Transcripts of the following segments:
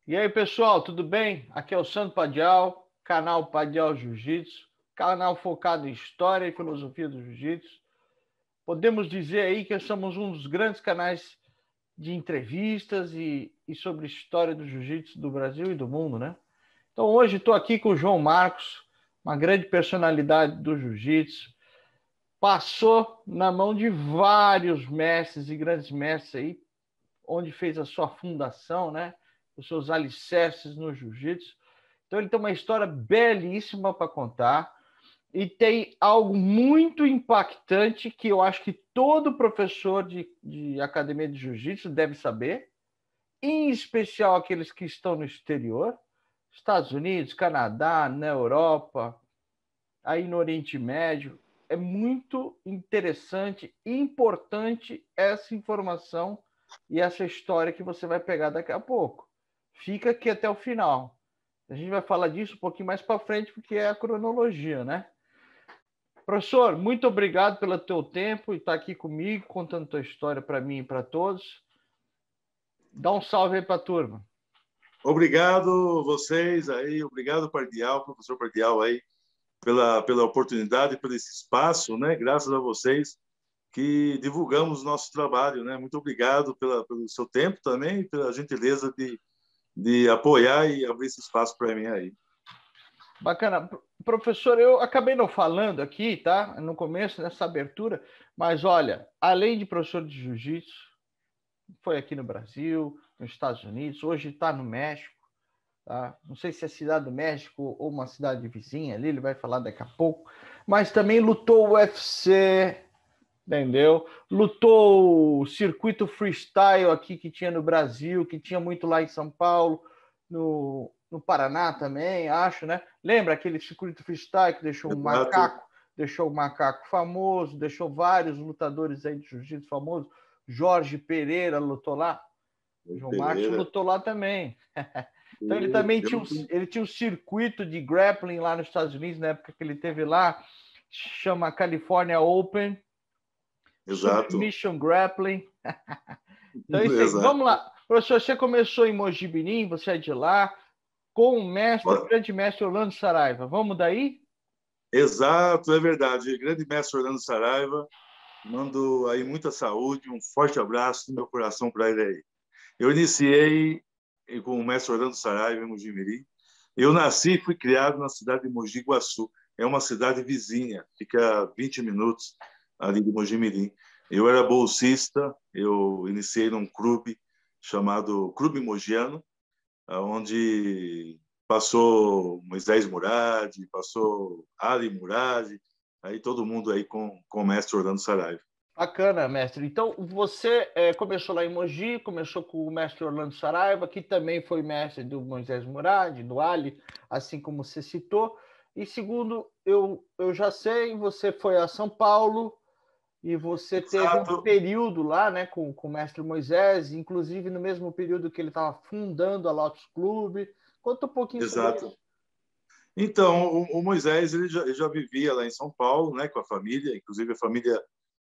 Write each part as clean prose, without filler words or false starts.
E aí, pessoal, tudo bem? Aqui é o Sandro Padial, canal Padial Jiu-Jitsu, canal focado em história e filosofia do Jiu-Jitsu. Podemos dizer aí que somos um dos grandes canais de entrevistas e sobre história do Jiu-Jitsu do Brasil e do mundo, né? Então, hoje estou aqui com o João Marcos, uma grande personalidade do Jiu-Jitsu. Passou na mão de vários mestres e grandes mestres aí, onde fez a sua fundação, né? Os seus alicerces no jiu-jitsu. Então ele tem uma história belíssima para contar e tem algo muito impactante que eu acho que todo professor de academia de jiu-jitsu deve saber, em especial aqueles que estão no exterior, Estados Unidos, Canadá, na Europa, aí no Oriente Médio. É muito interessante e importante essa informação e essa história que você vai pegar daqui a pouco. Fica aqui até o final. A gente vai falar disso um pouquinho mais para frente, porque é a cronologia, né? Professor, muito obrigado pelo teu tempo e estar aqui comigo, contando tua história para mim e para todos. Dá um salve aí para a turma. Obrigado vocês aí, obrigado Padial, professor Padial aí, pela oportunidade, pelo esse espaço, né? Graças a vocês que divulgamos o nosso trabalho, né? Muito obrigado pelo seu tempo também, pela gentileza de apoiar e abrir esse espaço para mim aí. Bacana. Professor, eu acabei não falando aqui, tá? No começo, nessa abertura, mas olha, além de professor de jiu-jitsu, foi aqui no Brasil, nos Estados Unidos, hoje está no México, tá? Não sei se é cidade do México ou uma cidade vizinha ali, ele vai falar daqui a pouco, mas também lutou o UFC, entendeu? Lutou o circuito freestyle aqui que tinha no Brasil, que tinha muito lá em São Paulo, no Paraná também, acho, né? Lembra aquele circuito freestyle que deixou um macaco famoso, deixou vários lutadores aí de jiu-jitsu famosos. Jorge Pereira lutou lá. João Marcos lutou lá também. Então ele também tinha um circuito de grappling lá nos Estados Unidos, na época que ele teve lá, chama California Open. Exato. Submission Grappling. Então é isso aí. Exato. Vamos lá. Professor, você começou em Mogi Mirim, você é de lá, com o mestre, o grande mestre Orlando Saraiva. Vamos daí? Exato, é verdade. Grande mestre Orlando Saraiva. Mando aí muita saúde, um forte abraço do meu coração para ele aí. Eu iniciei com o mestre Orlando Saraiva em Mogi Mirim. Eu nasci e fui criado na cidade de Mogi Guaçu. É uma cidade vizinha, fica a 20 minutos ali de Mogi Mirim. Eu era bolsista, eu iniciei num clube chamado Clube Mogiano, onde passou Moisés Murad, passou Ali Murad, aí todo mundo aí com o mestre Orlando Saraiva. Bacana, mestre. Então, você começou lá em Mogi, começou com o mestre Orlando Saraiva, que também foi mestre do Moisés Murad, do Ali, assim como você citou. E segundo, eu já sei, você foi a São Paulo e você teve um período lá, né, com o mestre Moisés, inclusive no mesmo período que ele estava fundando a Lotus Clube. Conta um pouquinho sobre isso. Então, o Moisés ele já vivia lá em São Paulo, né, com a família, inclusive a família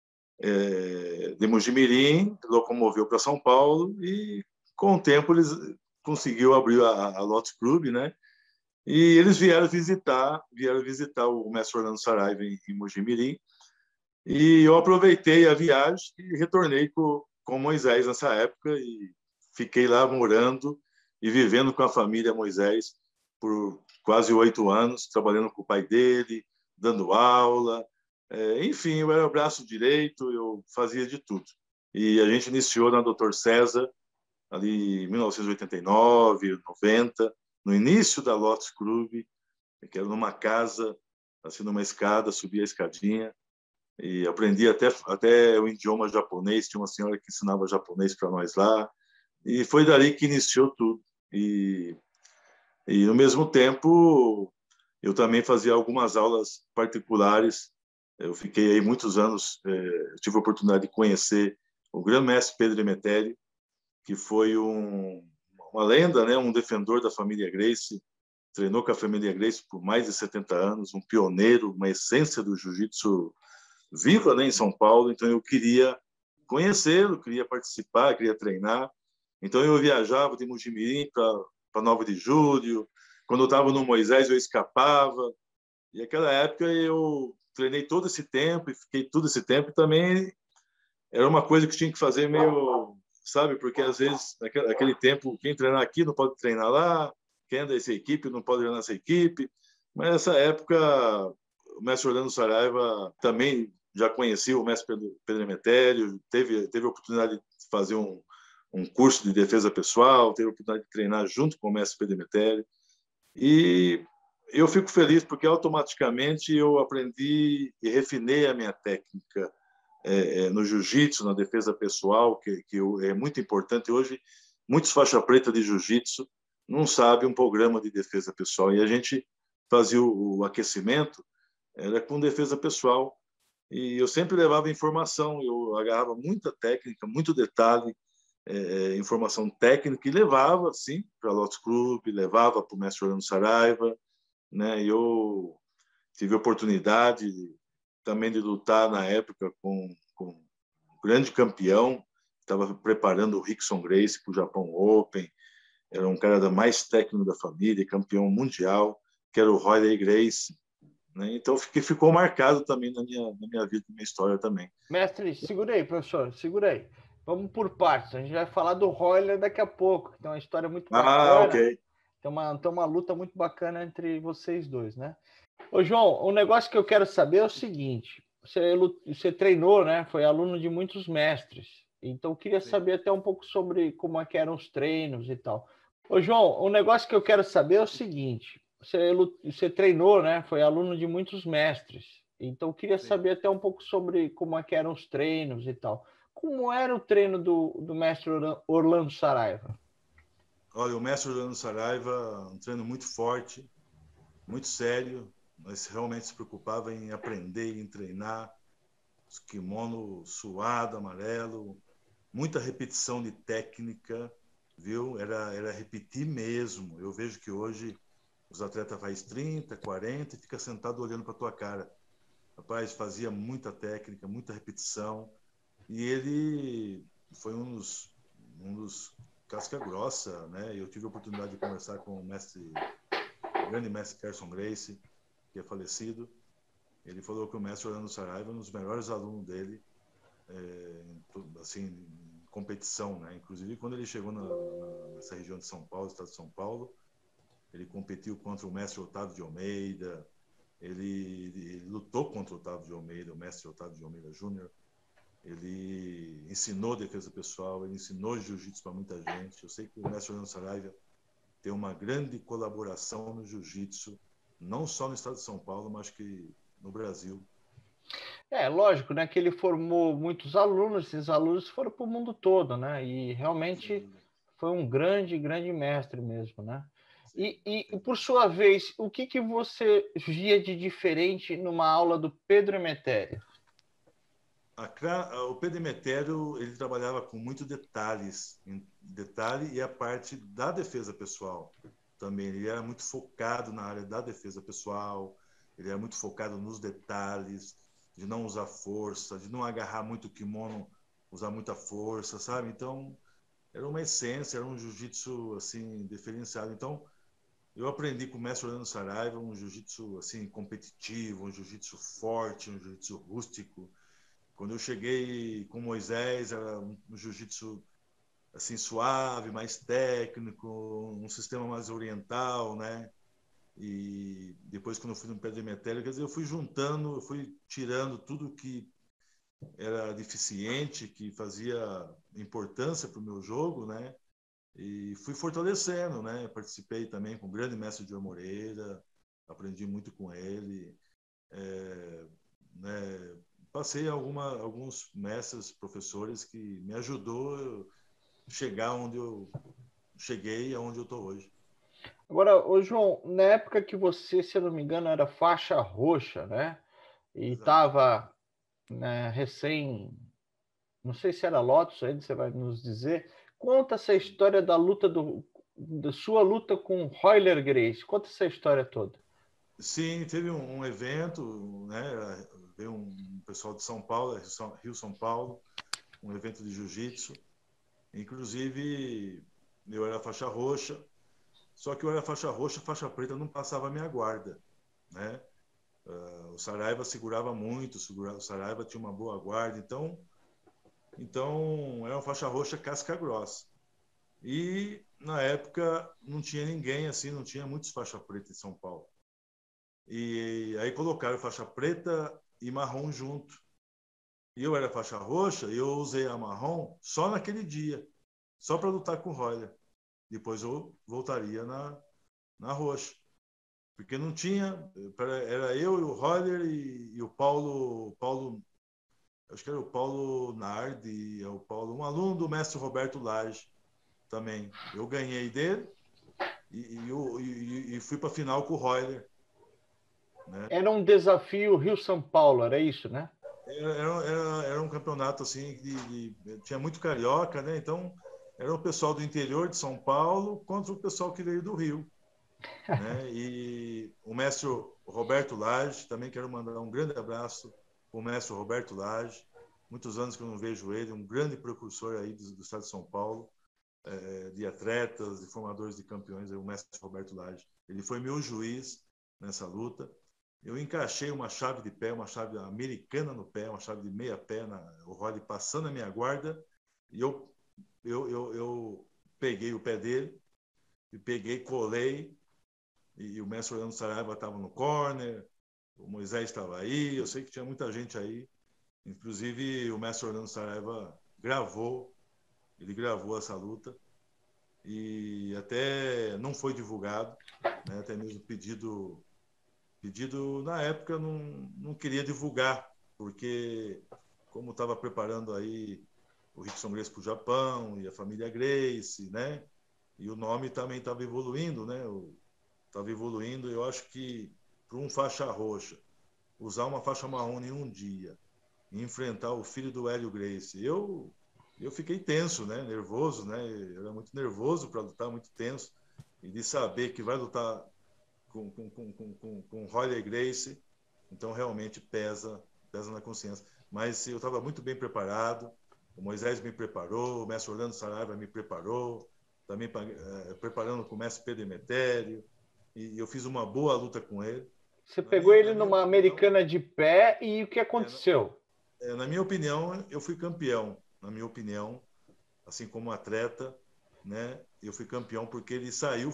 de Mogi Mirim, locomoveu para São Paulo e, com o tempo, eles conseguiu abrir a Lotus Club, né? E eles vieram visitar o mestre Orlando Saraiva em Mogi Mirim. E eu aproveitei a viagem e retornei com Moisés nessa época e fiquei lá morando e vivendo com a família Moisés por quase 8 anos, trabalhando com o pai dele, dando aula. Enfim, eu era o braço direito, eu fazia de tudo. E a gente iniciou na Dr. César, ali em 1989, 90, no início da Lotus Club, que era numa casa, assim, numa escada, subia a escadinha, e aprendi até o idioma japonês, tinha uma senhora que ensinava japonês para nós lá, e foi dali que iniciou tudo. E no mesmo tempo, eu também fazia algumas aulas particulares. Eu fiquei aí muitos anos, tive a oportunidade de conhecer o grande-mestre Pedro Emetério, que foi uma lenda, né, um defensor da família Gracie, treinou com a família Gracie por mais de 70 anos, um pioneiro, uma essência do jiu-jitsu viva, né, em São Paulo. Então eu queria conhecê-lo, queria participar, queria treinar. Então eu viajava de Mogi Mirim para para 9 de julho. Quando eu estava no Moisés, eu escapava. E naquela época eu treinei todo esse tempo e fiquei todo esse tempo. E também era uma coisa que tinha que fazer meio, sabe? Porque às vezes, naquele tempo, quem treinar aqui não pode treinar lá, quem é dessa equipe não pode treinar nessa equipe. Mas nessa época, o mestre Orlando Saraiva também já conhecia o mestre Pedro Emetério, teve a oportunidade de fazer um curso de defesa pessoal, teve a oportunidade de treinar junto com o mestre Pedro Emetério. E eu fico feliz porque automaticamente eu aprendi e refinei a minha técnica no jiu-jitsu, na defesa pessoal, que é muito importante. Hoje, muitos faixa preta de jiu-jitsu não sabem um programa de defesa pessoal. E a gente fazia o aquecimento era com defesa pessoal. E eu sempre levava informação, eu agarrava muita técnica, muito detalhe, informação técnica, e levava, sim, para a Lotus Club, levava para o mestre Orlando Saraiva, né? Eu tive a oportunidade também de lutar na época com um grande campeão, estava preparando o Rickson Gracie para o Japão Open, era um cara da mais técnico da família, campeão mundial, que era o Roy Gracie, né? Então ficou marcado também na minha vida, na minha história também. Mestre, segura aí, professor, segura aí. Vamos por partes. A gente vai falar do Royler daqui a pouco, que tem uma história muito bacana. Ok. Tem uma luta muito bacana entre vocês dois, né? Ô, João, o negócio que eu quero saber é o seguinte: você treinou, né? Foi aluno de muitos mestres. Então, eu queria saber até um pouco sobre como é que eram os treinos e tal. Ô, João, o negócio que eu quero saber é o seguinte: você treinou, né? Foi aluno de muitos mestres. Então, eu queria saber até um pouco sobre como é que eram os treinos e tal. Como era o treino do mestre Orlando Saraiva? Olha, o mestre Orlando Saraiva, um treino muito forte, muito sério, mas realmente se preocupava em aprender, em treinar, os kimono suado, amarelo, muita repetição de técnica, viu? Era repetir mesmo. Eu vejo que hoje os atletas fazem 30, 40 e fica sentado olhando para tua cara. Rapaz, fazia muita técnica, muita repetição, e ele foi um dos casca grossa, né? Eu tive a oportunidade de conversar com o grande mestre Carson Gracie, que é falecido. Ele falou que o mestre Orlando Saraiva é um dos melhores alunos dele, assim, em competição, né? Inclusive, quando ele chegou nessa região de São Paulo, estado de São Paulo, ele competiu contra o mestre Otávio de Almeida, ele lutou contra o Otávio de Almeida, o mestre Otávio de Almeida Júnior. Ele ensinou defesa pessoal, ele ensinou jiu-jitsu para muita gente. Eu sei que o mestre Orlando Saraiva tem uma grande colaboração no jiu-jitsu, não só no estado de São Paulo, mas que no Brasil. É, lógico, né, que ele formou muitos alunos, esses alunos foram para o mundo todo, né, e realmente foi um grande, grande mestre mesmo, né. E por sua vez, o que você via de diferente numa aula do Pedro Emetério? O Pedro Emetério, ele trabalhava com muito detalhe e a parte da defesa pessoal também. Ele era muito focado na área da defesa pessoal, ele era muito focado nos detalhes, de não usar força, de não agarrar muito o kimono, usar muita força, sabe? Então, era uma essência, era um jiu-jitsu assim diferenciado. Então, eu aprendi com o mestre Orlando Saraiva um jiu-jitsu assim competitivo, um jiu-jitsu forte, um jiu-jitsu rústico. Quando eu cheguei com Moisés, era um jiu-jitsu assim suave, mais técnico, um sistema mais oriental, né? E depois, quando eu fui no Pedro Emetério, quer dizer, eu fui juntando, eu fui tirando tudo que era deficiente, que fazia importância para o meu jogo, né? E fui fortalecendo, né? Participei também com o grande mestre João Moreira, aprendi muito com ele, né? Passei alguns mestres, professores que me ajudou a chegar onde eu cheguei, aonde eu estou hoje. Agora, ô João, na época que você, se eu não me engano, era faixa roxa, né, e estava, né, recém, não sei se era Lotus ainda, você vai nos dizer. Conta essa história da luta da sua luta com Royler Gracie. Conta essa história toda. Sim, teve um evento, né? Veio um pessoal de São Paulo, Rio São Paulo, um evento de jiu-jitsu. Inclusive, eu era faixa roxa Só que eu era faixa roxa, faixa preta não passava a minha guarda, né? O Saraiva segurava muito, o Saraiva tinha uma boa guarda, então era uma faixa roxa casca grossa. E na época não tinha ninguém assim, não tinha muitos faixa preta em São Paulo. E aí colocaram faixa preta e marrom junto. E eu era faixa roxa e eu usei a marrom só naquele dia, só para lutar com o Royler. Depois eu voltaria na roxa. Porque não tinha, era eu e o Royler e o Paulo, acho que era o Paulo Nardi, um aluno do mestre Roberto Lage também. Eu ganhei dele e fui para a final com o Royler. Né? Era um desafio Rio-São Paulo, era isso, né? Era um campeonato assim, tinha muito carioca, né? Então era o pessoal do interior de São Paulo contra o pessoal que veio do Rio. Né? E o mestre Roberto Lage, também quero mandar um grande abraço para o mestre Roberto Lage. Muitos anos que eu não vejo ele, um grande precursor aí do estado de São Paulo, de atletas, de formadores de campeões, o mestre Roberto Lage. Ele foi meu juiz nessa luta. Eu encaixei uma chave de pé, uma chave americana no pé, uma chave de meia pé, o Rolly passando a minha guarda, e eu peguei o pé dele, e peguei, colei, e o mestre Orlando Saraiva estava no corner, o Moisés estava aí, eu sei que tinha muita gente aí, inclusive o mestre Orlando Saraiva ele gravou essa luta, e até não foi divulgado, né? Até mesmo pedido na época não queria divulgar, porque como estava preparando aí o Rickson Grace para o Japão e a família Grace, né? E o nome também estava evoluindo, né? Estava evoluindo. Eu acho que para um faixa roxa usar uma faixa marrom em um dia e enfrentar o filho do Hélio Grace, eu fiquei tenso, né? Nervoso, né? Eu era muito nervoso para lutar, muito tenso, e de saber que vai lutar com Royler Grace, então realmente pesa na consciência. Mas eu estava muito bem preparado, o Moisés me preparou, o mestre Orlando Saraiva me preparou, também preparando com o mestre Pedro Emetério, e eu fiz uma boa luta com ele. Você pegou ele na minha numa opinião, americana de pé e o que aconteceu? na minha opinião, eu fui campeão. Na minha opinião, assim como atleta, né? Eu fui campeão porque ele saiu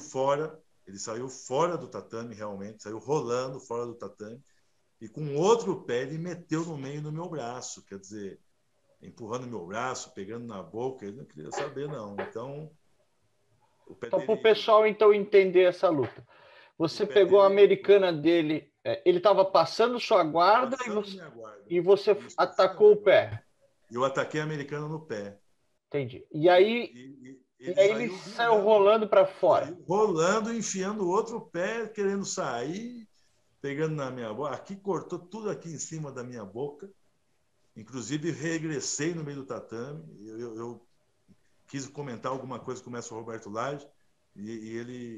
fora do tatame realmente, saiu rolando fora do tatame e com outro pé ele meteu no meio do meu braço, quer dizer, empurrando meu braço, pegando na boca, ele não queria saber não. Então, o pé Então, para o dele, pessoal então entender essa luta, o você pé pegou a dele americana dele, ele estava passando sua guarda passando minha guarda, e você isso, passando atacou minha o guarda. pé. E eu ataquei a americana no pé. Entendi. Ele E aí ele saiu saiu virando, rolando para fora. saiu rolando, enfiando o outro pé, querendo sair, pegando na minha boca. Aqui cortou tudo aqui em cima da minha boca. Inclusive, regressei no meio do tatame. Eu quis comentar alguma coisa com o mestre Roberto Lage e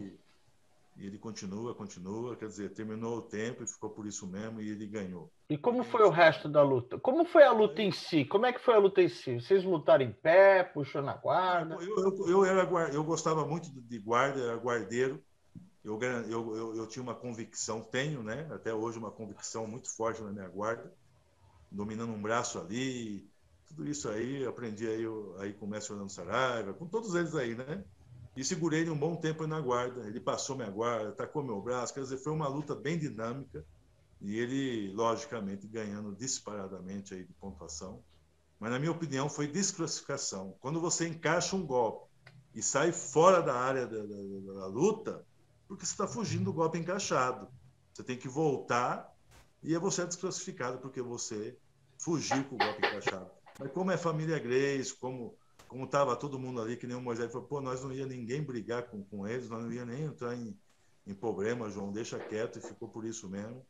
ele continua. Quer dizer, terminou o tempo e ficou por isso mesmo e ele ganhou. E Ele como ganhou foi o resto da luta? Como foi a luta em si? Como é que foi a luta em si? Vocês lutaram em pé, puxou na guarda? eu gostava muito de guarda, era guardeiro. Eu tinha uma convicção, tenho, né? Até hoje, uma convicção muito forte na minha guarda, dominando um braço ali, tudo isso aí, aprendi aí com o mestre Orlando Saraiva, com todos eles aí, né? E segurei ele um bom tempo aí na guarda. Ele passou minha guarda, atacou meu braço, quer dizer, foi uma luta bem dinâmica e ele, logicamente, ganhando disparadamente aí de pontuação. Mas, na minha opinião, foi desclassificação. Quando você encaixa um golpe e sai fora da área da luta, porque você está fugindo do golpe encaixado. Você tem que voltar e você é desclassificado porque você fugiu com o golpe encaixado. Mas como é família Grace, como estava todo mundo ali, que nem o Moisés falou, pô, nós não ia ninguém brigar com eles, nós não ia nem entrar em problema, João, deixa quieto, e ficou por isso mesmo.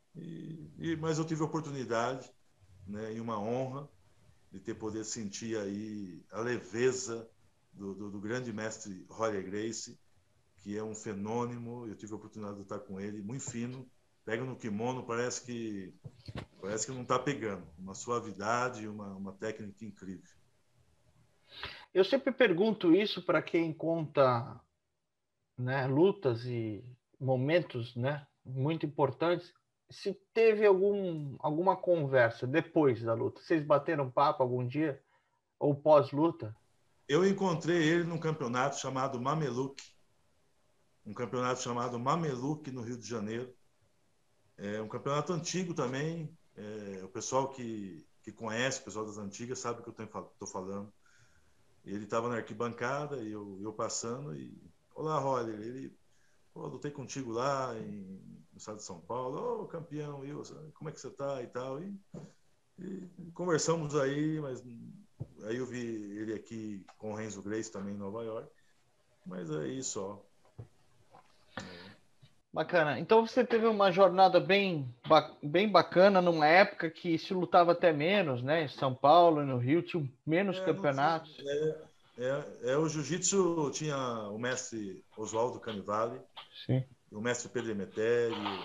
Mas eu tive a oportunidade, né, e uma honra de ter poder sentir aí a leveza do grande mestre Royler Grace, que é um fenômeno. Eu tive a oportunidade de estar com ele, muito fino, pega no kimono, parece que não está pegando, uma suavidade, uma técnica incrível. Eu sempre pergunto isso para quem conta né, lutas e momentos, né, muito importantes, se teve alguma conversa depois da luta. Vocês bateram papo algum dia? Ou pós-luta? Eu encontrei ele num campeonato chamado Mameluque, no Rio de Janeiro. É um campeonato antigo também. O pessoal que conhece, o pessoal das antigas, sabe o que eu estou falando. Ele estava na arquibancada e eu passando e... Olá, Roller. Ele... Pô, lutei contigo lá no estado de São Paulo. Ô, campeão, Wilson, como é que você tá e tal. E conversamos aí, mas aí eu vi ele aqui com o Renzo Grace também em Nova York. Mas aí só. Bacana. Então você teve uma jornada bem bacana numa época que se lutava até menos, né? Em São Paulo, no Rio, tinham menos Não tinha, campeonatos. o jiu-jitsu tinha o mestre Oswaldo Canivale, Sim. o mestre Pedro Emetério,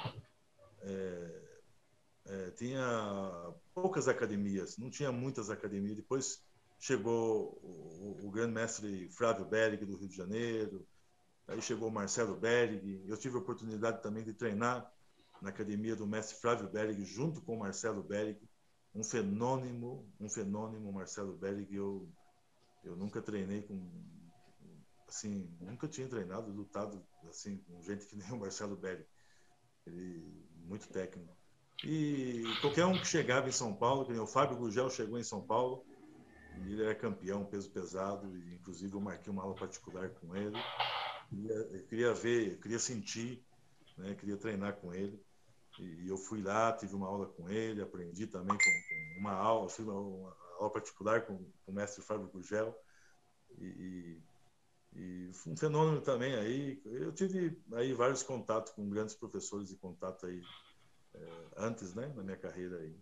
tinha poucas academias, não tinha muitas academias. Depois chegou o grande mestre Flávio Berg, do Rio de Janeiro, aí chegou o Marcelo Berg. Eu tive a oportunidade também de treinar na academia do mestre Flávio Berg, junto com o Marcelo Berg, um fenômeno, Marcelo Berg. Eu nunca treinei com, assim, nunca tinha treinado, lutado assim com gente que nem o Marcelo Berg. Ele muito técnico. E qualquer um que chegava em São Paulo, que nem o Fábio Gurgel chegou em São Paulo, e ele era campeão peso pesado, e inclusive eu marquei uma aula particular com ele. Eu queria ver, eu queria sentir, né? Queria treinar com ele. E eu fui lá, tive uma aula com ele, aprendi também com uma aula, fiz uma aula particular com o mestre Fábio Gurgel. E um fenômeno também aí. Eu tive aí vários contatos com grandes professores e contato aí antes, né, na minha carreira aí.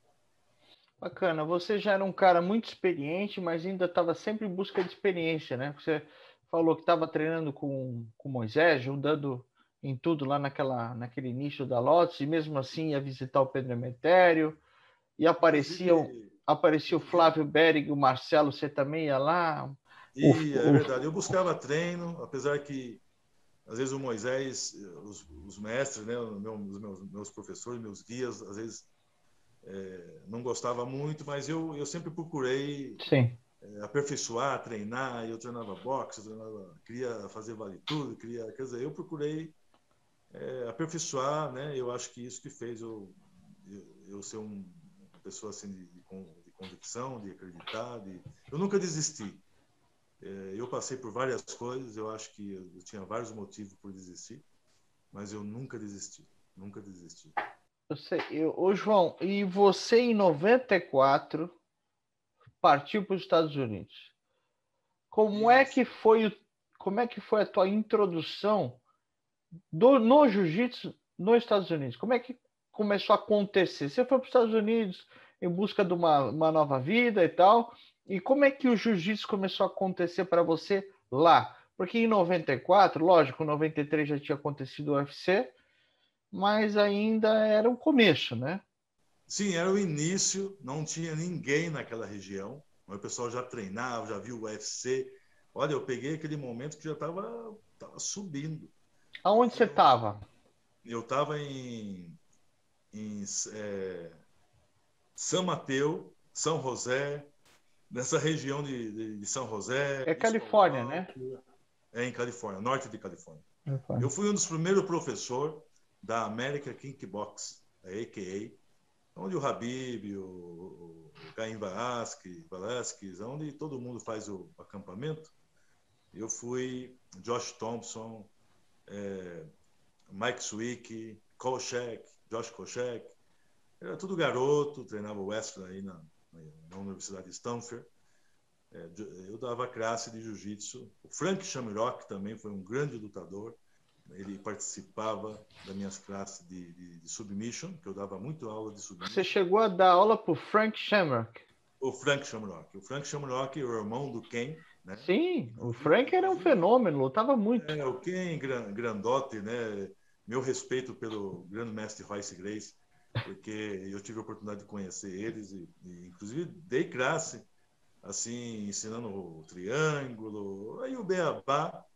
Bacana. Você já era um cara muito experiente, mas ainda estava sempre em busca de experiência, né? Você falou que estava treinando com Moisés, ajudando em tudo lá naquele nicho da Lotus, e mesmo assim ia visitar o Pedro Emetério, e Inclusive, aparecia o Flávio Berg, o Marcelo, você também ia lá? é verdade, eu buscava treino, apesar que às vezes o Moisés, os mestres, né, meus professores, meus guias, às vezes não gostava muito, mas eu sempre procurei Sim. aperfeiçoar, treinar. Eu treinava boxe, queria fazer vale tudo, quer dizer, eu procurei aperfeiçoar, né? Eu acho que isso que fez eu ser uma pessoa assim de convicção, de acreditar, eu nunca desisti. Eu passei por várias coisas, eu acho que eu tinha vários motivos por desistir, mas eu nunca desisti, nunca desisti. Ô João, e você em 94 partiu para os Estados Unidos. Como é Isso. que foi, como é que foi a tua introdução no jiu-jitsu nos Estados Unidos? Como é que começou a acontecer? Você foi para os Estados Unidos em busca de uma nova vida e tal, e como é que o jiu-jitsu começou a acontecer para você lá? Porque em 94, lógico, em 93 já tinha acontecido o UFC, mas ainda era o começo, né? Sim, era o início, não tinha ninguém naquela região. O pessoal já treinava, já viu o UFC. Olha, eu peguei aquele momento que já estava subindo. Aonde você Eu estava? eu estava em São Mateus, São José, nessa região de São José, É East Palo Califórnia, né? Alto, em Califórnia, norte de Califórnia. Eu Califórnia. fui um dos primeiros professores da American Kickbox, a AKA, onde o Habib, o Caim Velasquez, onde todo mundo faz o acampamento. Eu fui Josh Thompson, Mike Swick, Josh Koscheck. Era tudo garoto, treinava o Wesley aí na Universidade de Stanford. Eu dava classe de jiu-jitsu. O Frank Shamrock também foi um grande lutador. Ele participava das minhas classes de submission, que eu dava muito aula de Você submission. chegou a dar aula para o Frank Shamrock. O Frank Shamrock. O Frank Shamrock é o irmão do Ken, né? Sim, o Frank era um fenômeno, lutava muito. O Ken grandote, né? Meu respeito pelo grande mestre Royce Gracie, porque eu tive a oportunidade de conhecer eles e inclusive dei classe, assim, ensinando o triângulo, aí o beabá,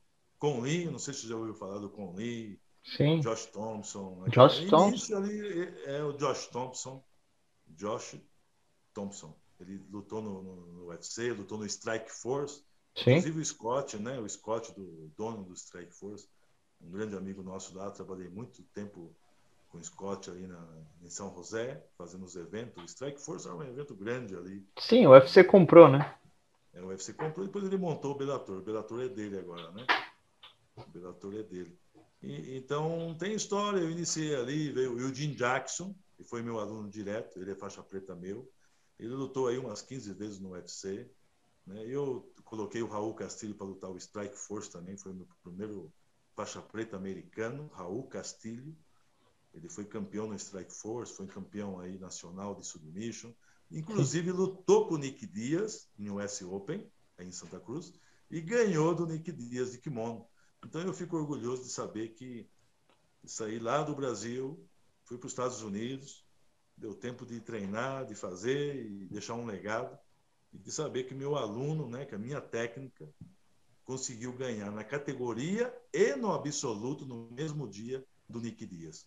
Con Lee, não sei se você já ouviu falar do Con Lee, Sim. Josh Thompson. Josh Início Thompson. ali é o Josh Thompson. Josh Thompson. Ele lutou no UFC, lutou no Strike Force. Sim. Inclusive o Scott, né? O Scott, do dono do Strike Force, um grande amigo nosso lá. Trabalhei muito tempo com o Scott ali em São José, fazendo os eventos. O Strike Force era um evento grande ali. Sim, o UFC comprou, né? O UFC comprou, depois ele montou o Bellator. O Bellator é dele agora, né? O Bellator é dele. Então, tem história. Eu iniciei ali, veio o Eugene Jackson, que foi meu aluno direto, ele é faixa preta meu. Ele lutou aí umas 15 vezes no UFC. Né? Eu coloquei o Raul Castilho para lutar o Strike Force também, foi o meu primeiro faixa preta americano, Raul Castilho. Ele foi campeão no Strike Force, foi campeão aí nacional de submission. Inclusive lutou com o Nick Diaz no US Open, aí em Santa Cruz, e ganhou do Nick Diaz de kimono. Então eu fico orgulhoso de saber que saí lá do Brasil, fui para os Estados Unidos, deu tempo de treinar, de fazer e deixar um legado, e de saber que meu aluno, né, que a minha técnica, conseguiu ganhar na categoria e no absoluto no mesmo dia do Nick Diaz.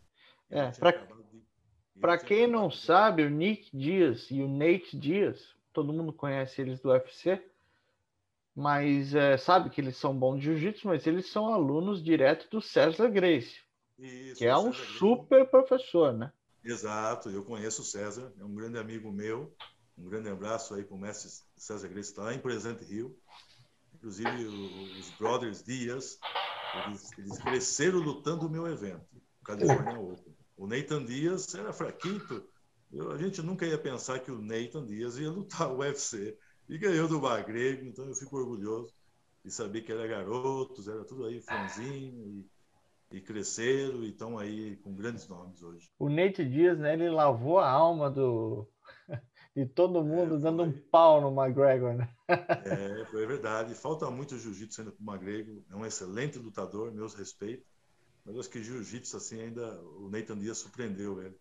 Para quem não sabe, o Nick Diaz e o Nate Diaz, todo mundo conhece eles do UFC, mas sabe que eles são bons de jiu-jitsu, mas eles são alunos direto do César Gracie, que é um super professor, né? Exato, eu conheço o César, é um grande amigo meu. Um grande abraço aí para o mestre César Gracie, está lá em Pleasant Hill. Inclusive, os Brothers Diaz, eles cresceram lutando o meu evento, o California Open. O Nathan Diaz era fraquito. A gente nunca ia pensar que o Nathan Diaz ia lutar o UFC. E ganhou do Magrego, então eu fico orgulhoso de saber que era garotos, era tudo aí franzinho, e cresceram e estão aí com grandes nomes hoje. O Nate Diaz, né, ele lavou a alma de todo mundo dando um pau no McGregor, né? Foi verdade. Falta muito jiu-jitsu ainda para o McGregor. É um excelente lutador, meus respeitos. Mas acho que jiu-jitsu, assim, ainda o Nathan Diaz surpreendeu ele.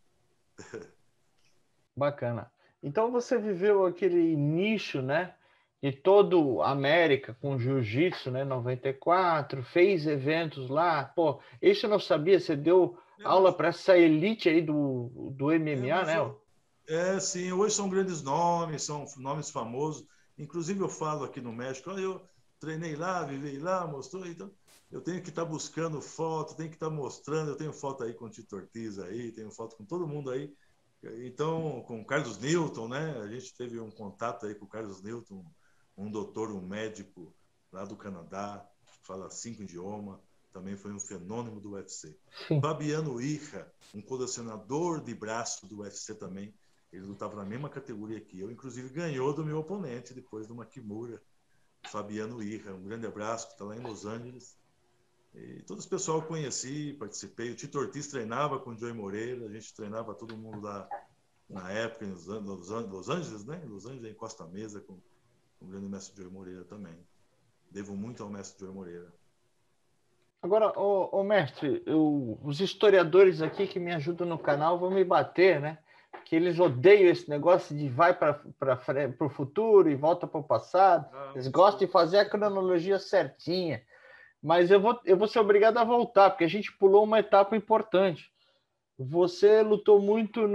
Bacana. Então você viveu aquele nicho, né? De todo a América com jiu-jitsu, né? 94, fez eventos lá. Pô, isso eu não sabia. Você deu aula para essa elite aí do MMA, né? Sim. Hoje são grandes nomes, são nomes famosos. Inclusive eu falo aqui no México, eu treinei lá, vivi lá, mostrou. Então eu tenho que estar buscando foto, tenho que estar mostrando. Eu tenho foto aí com o Tito Ortiz aí, tenho foto com todo mundo aí. Então, com o Carlos Newton, né? A gente teve um contato aí com o Carlos Newton, um doutor, um médico lá do Canadá, fala 5 idiomas, também foi um fenômeno do UFC. Sim. Fabiano Irra, um colecionador de braço do UFC também, ele lutava na mesma categoria que eu, inclusive ganhou do meu oponente depois de uma Kimura. Fabiano Irra, um grande abraço, que está lá em Los Angeles. E todo esse pessoal eu conheci, participei. O Tito Ortiz treinava com o Joey Moreira, a gente treinava todo mundo lá na época, em Los Angeles, né? Em Los Angeles, em Costa Mesa, com o grande mestre Joey Moreira também. Devo muito ao mestre Joey Moreira. Agora, mestre, os historiadores aqui que me ajudam no canal vão me bater, né? Que eles odeiam esse negócio de vai para o futuro e volta para o passado. Eles gostam de fazer a cronologia certinha. Mas eu vou ser obrigado a voltar, porque a gente pulou uma etapa importante. Você lutou muito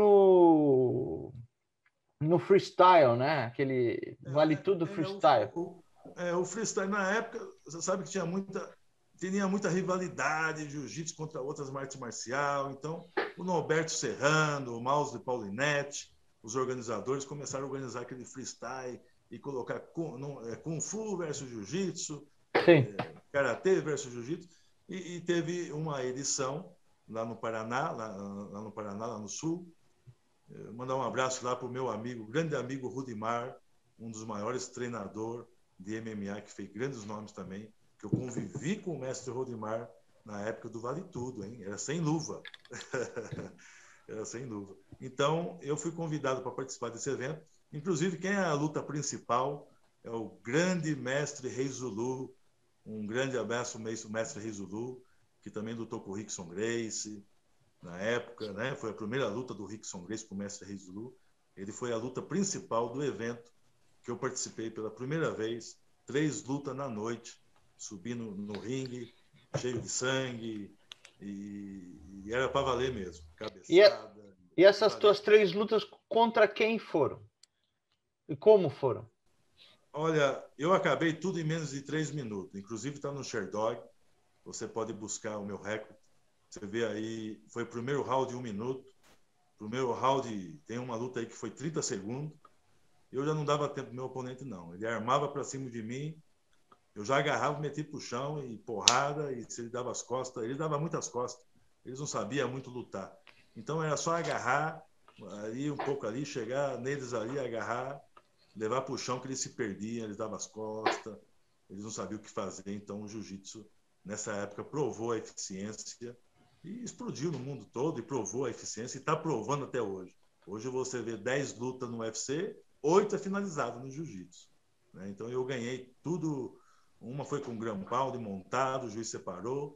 no freestyle, né? Aquele vale tudo freestyle. O freestyle, na época, você sabe que tinha muita rivalidade, jiu-jitsu contra outras artes marciais. Então, o Norberto Serrano, o Maus de Paulinetti, os organizadores começaram a organizar aquele freestyle e colocar Kung Fu versus Jiu-Jitsu, Karatê versus Jiu-Jitsu. E teve uma edição lá no Paraná, lá no Sul. Mandar um abraço lá para o meu amigo, grande amigo Rudimar, um dos maiores treinadores de MMA, que fez grandes nomes também, que eu convivi com o mestre Rudimar na época do Vale Tudo, hein? Era sem luva. Era sem luva. Então, eu fui convidado para participar desse evento. Inclusive, quem é a luta principal é o grande mestre Rei Zulu, um grande abraço ao mestre Rei Zulu, que também lutou com o Rickson Gracie, na época, né? Foi a primeira luta do Rickson Gracie com o mestre Rei Zulu. Ele foi a luta principal do evento, que eu participei pela primeira vez, 3 lutas na noite, subi no ringue, cheio de sangue, e era para valer mesmo, E, cabeçada. e essas Valer. tuas 3 lutas contra quem foram? E como foram? Olha, eu acabei tudo em menos de 3 minutos, inclusive está no Sherdog, você pode buscar o meu recorde. Você vê aí, foi o primeiro round de 1 minuto, primeiro round tem uma luta aí que foi 30 segundos, eu já não dava tempo pro meu oponente não, ele armava para cima de mim, eu já agarrava, metia pro chão e porrada, e se ele dava as costas, ele dava muitas costas, eles não sabiam muito lutar. Então era só agarrar, ali um pouco ali, chegar neles ali, agarrar, levar pro chão que eles se perdiam, eles davam as costas, eles não sabiam o que fazer. Então o jiu-jitsu, nessa época, provou a eficiência e explodiu no mundo todo e provou a eficiência e está provando até hoje. Hoje você vê 10 lutas no UFC, 8 é finalizado no jiu-jitsu. Né? Então eu ganhei tudo. Uma foi com ground pound montado, o juiz separou.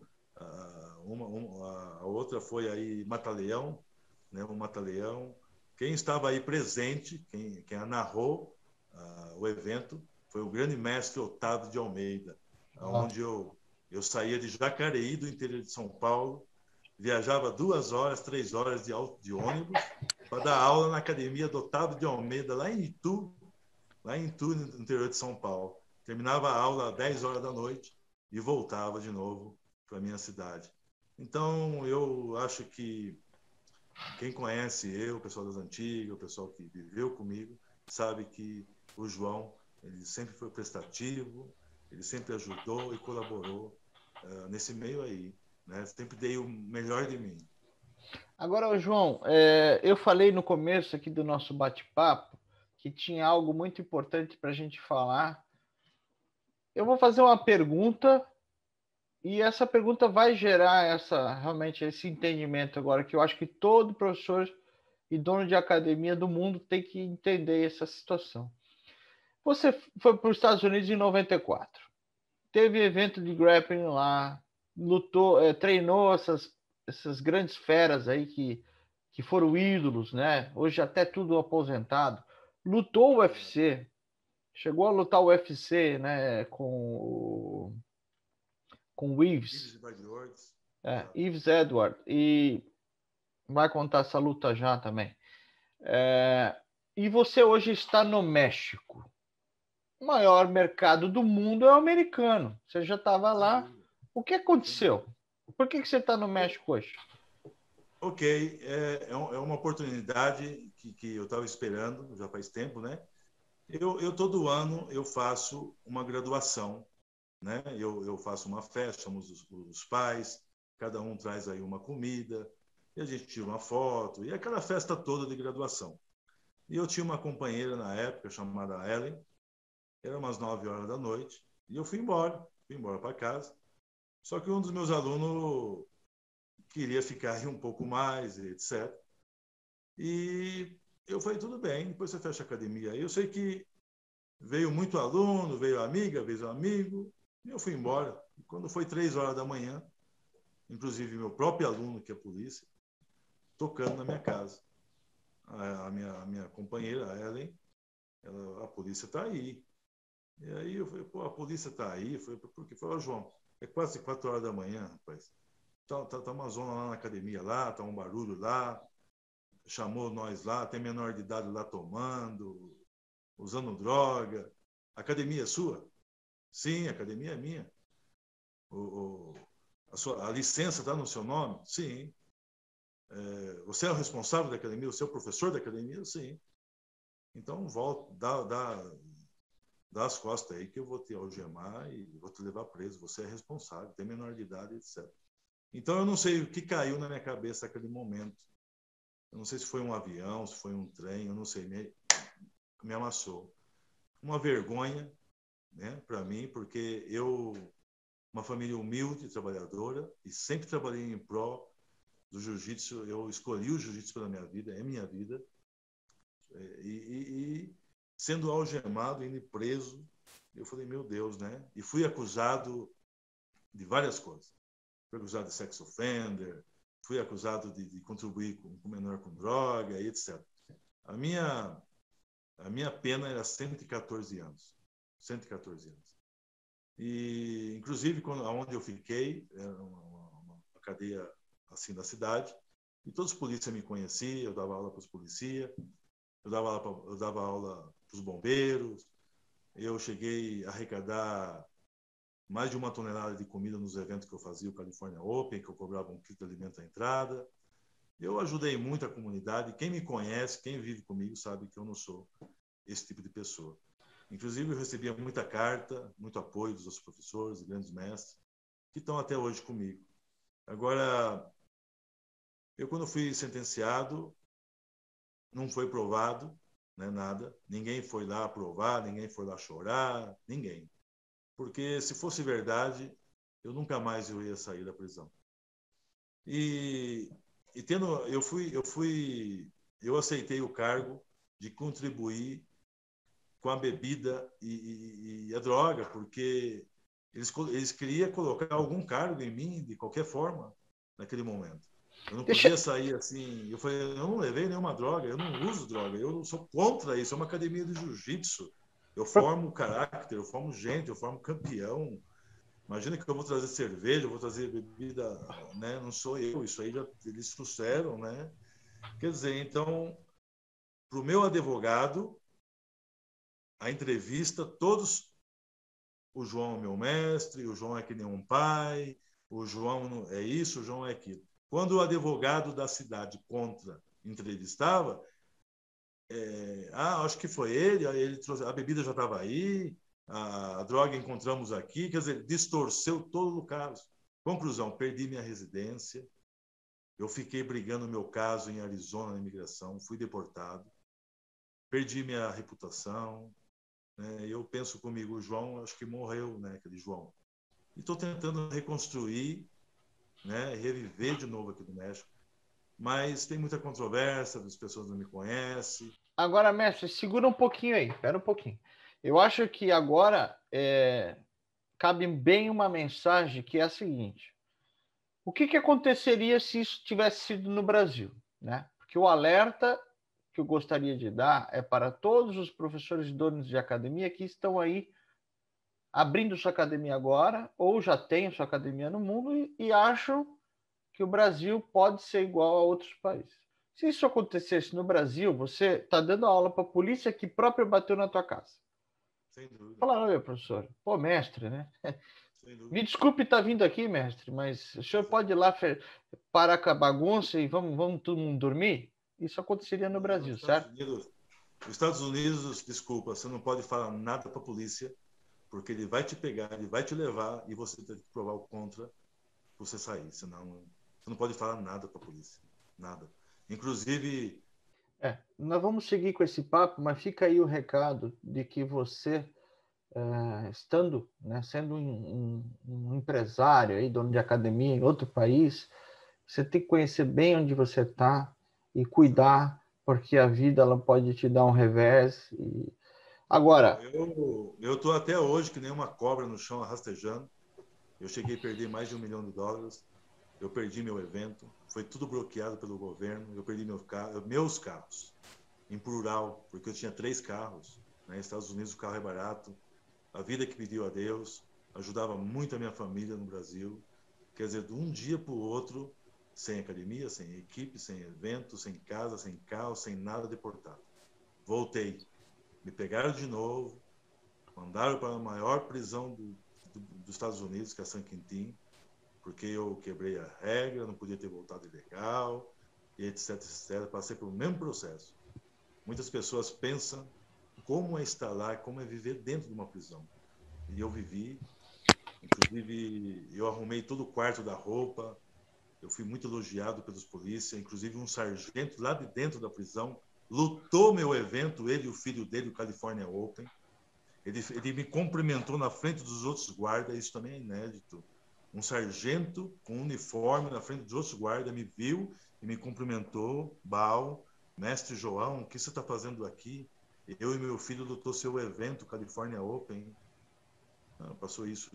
A outra foi aí mata-leão, né? Um mata-leão. Quem estava aí presente, quem a narrou o evento, foi o grande mestre Otávio de Almeida, onde eu saía de Jacareí, do interior de São Paulo, viajava 2 horas, 3 horas de ônibus para dar aula na academia do Otávio de Almeida, lá em Itu, no interior de São Paulo. Terminava a aula às 10 horas da noite e voltava de novo para a minha cidade. Então, eu acho que quem conhece eu, o pessoal das antigas, o pessoal que viveu comigo, sabe que o João, ele sempre foi prestativo, ele sempre ajudou e colaborou nesse meio aí, né? Sempre dei o melhor de mim. Agora, João, eu falei no começo aqui do nosso bate-papo que tinha algo muito importante para a gente falar. Eu vou fazer uma pergunta e essa pergunta vai gerar realmente esse entendimento agora, que eu acho que todo professor e dono de academia do mundo tem que entender essa situação. Você foi para os Estados Unidos em 94, teve evento de grappling lá, lutou, treinou essas grandes feras aí que foram ídolos, né? Hoje até tudo aposentado. Lutou o UFC, chegou a lutar o UFC, né? Com o Yves Yves Edward, e vai contar essa luta já também. E você hoje está no México. O maior mercado do mundo é o americano. Você já estava lá. O que aconteceu? Por que você está no México hoje? Ok, é uma oportunidade que eu estava esperando já faz tempo, né? Eu todo ano eu faço uma graduação, né? Eu faço uma festa, chamamos os pais, cada um traz aí uma comida, e a gente tira uma foto, e aquela festa toda de graduação. E eu tinha uma companheira na época chamada Ellen, era umas 9 horas da noite, e eu fui embora para casa. Só que um dos meus alunos queria ficar aí um pouco mais, etc. E eu falei, tudo bem, depois você fecha a academia. Eu sei que veio muito aluno, veio amiga, veio amigo, e eu fui embora. E quando foi 3 horas da manhã, inclusive meu próprio aluno, que é polícia, tocando na minha casa. A minha companheira, a Ellen, a polícia está aí. E aí eu falei, pô, a polícia está aí? Foi porque falou, João, é quase 4 horas da manhã, rapaz. Tá uma zona lá na academia lá, tá um barulho lá, chamou nós lá, tem menor de idade lá tomando, usando droga. A academia é sua? Sim, a academia é minha. A licença está no seu nome? Sim. Você é o responsável da academia? Você é o professor da academia? Sim. Então, volta, dá as costas aí que eu vou te algemar e vou te levar preso. Você é responsável, tem menor de idade, etc. Então, eu não sei o que caiu na minha cabeça naquele momento. Eu não sei se foi um avião, se foi um trem, eu não sei, me amassou. Uma vergonha, né, para mim, porque uma família humilde, trabalhadora, e sempre trabalhei em pró do jiu-jitsu. Eu escolhi o jiu-jitsu pela minha vida, é minha vida. E sendo algemado, indo preso, eu falei, meu Deus, né? E fui acusado de várias coisas. Fui acusado de sex offender, fui acusado de contribuir com menor com droga, etc. A minha pena era 114 anos. 114 anos. E, inclusive, onde eu fiquei, era uma cadeia assim da cidade, e todos os polícias me conheciam, eu dava aula para os policiais, eu dava aula para os bombeiros, eu cheguei a arrecadar mais de 1 tonelada de comida nos eventos que eu fazia, o California Open, que eu cobrava um quilo de alimento à entrada. Eu ajudei muito a comunidade. Quem me conhece, quem vive comigo, sabe que eu não sou esse tipo de pessoa. Inclusive, eu recebia muita carta, muito apoio dos professores e grandes mestres, que estão até hoje comigo. Agora, eu quando fui sentenciado, não foi provado, né, nada. Ninguém foi lá provar, ninguém foi lá chorar, ninguém. Porque se fosse verdade, eu nunca mais eu ia sair da prisão. E, eu aceitei o cargo de contribuir com a bebida e a droga, porque eles queriam colocar algum cargo em mim de qualquer forma naquele momento. Eu não Deixa, podia sair assim. Eu falei, eu não levei nenhuma droga, eu não uso droga, eu sou contra isso. É uma academia de jiu-jitsu. Eu formo caráter, eu formo gente, eu formo campeão. Imagina que eu vou trazer cerveja, eu vou trazer bebida, né? Não sou eu, isso aí já eles trouxeram, né? Quer dizer, então, para o meu advogado, a entrevista, todos, o João é meu mestre, o João é que nem um pai, o João é isso, o João é aquilo. Quando o advogado da cidade contra entrevistava, acho que foi ele trouxe, a bebida já estava aí, a droga encontramos aqui, quer dizer, distorceu todo o caso. Conclusão, perdi minha residência, eu fiquei brigando meu caso em Arizona, na imigração, fui deportado, perdi minha reputação, né? Eu penso comigo, o João, acho que morreu, né, aquele João. E estou tentando reconstruir, né, reviver de novo aqui no México, mas tem muita controvérsia, as pessoas não me conhecem. agora, mestre, segura um pouquinho aí, espera um pouquinho. Eu acho que agora cabe bem uma mensagem que é a seguinte: o que aconteceria se isso tivesse sido no Brasil, né? Porque o alerta que eu gostaria de dar é para todos os professores e donos de academia que estão aí abrindo sua academia agora, ou já têm sua academia no mundo e acham que o Brasil pode ser igual a outros países. Se isso acontecesse no Brasil, você está dando aula para a polícia que próprio bateu na tua casa. Sem dúvida. Fala, olha, professor, pô, mestre, né? Sem Me dúvida. desculpe estar vindo aqui, mestre, mas o senhor pode ir lá parar com a bagunça e vamos todo mundo dormir? Isso aconteceria no Não, Brasil, certo? Os Estados Unidos, desculpa, você não pode falar nada para a polícia, porque ele vai te pegar, ele vai te levar e você tem que provar o contra para você sair. Senão, você não pode falar nada para a polícia. Nada. Inclusive. Nós vamos seguir com esse papo, mas fica aí o recado de que você, estando, né, sendo um empresário, aí, dono de academia em outro país, você tem que conhecer bem onde você está e cuidar, porque a vida ela pode te dar um revés. Agora, Eu estou até hoje que nem uma cobra no chão rastejando. Eu cheguei a perder mais de US$ 1 milhão. Eu perdi meu evento. Foi tudo bloqueado pelo governo. Eu perdi meus carros, em plural, porque eu tinha 3 carros. Nos Estados Unidos o carro é barato. A vida que pediu a Deus ajudava muito a minha família no Brasil. Quer dizer, de um dia para o outro, sem academia, sem equipe, sem evento, sem casa, sem carro, sem nada, deportado. Voltei. Me pegaram de novo, mandaram para a maior prisão dos Estados Unidos, que é San Quintín, porque eu quebrei a regra, não podia ter voltado ilegal, e etc, etc. Passei pelo mesmo processo. Muitas pessoas pensam como é estar lá, como é viver dentro de uma prisão. E eu vivi, inclusive, eu arrumei todo o quarto da roupa, eu fui muito elogiado pelos polícias, inclusive um sargento lá de dentro da prisão lutou meu evento, ele e o filho dele, o California Open. Ele me cumprimentou na frente dos outros guardas, isso também é inédito. Um sargento com uniforme na frente dos outros guardas me viu e me cumprimentou. Bal, mestre João, o que você está fazendo aqui? Eu e meu filho lutou seu evento, California Open. Não, passou isso.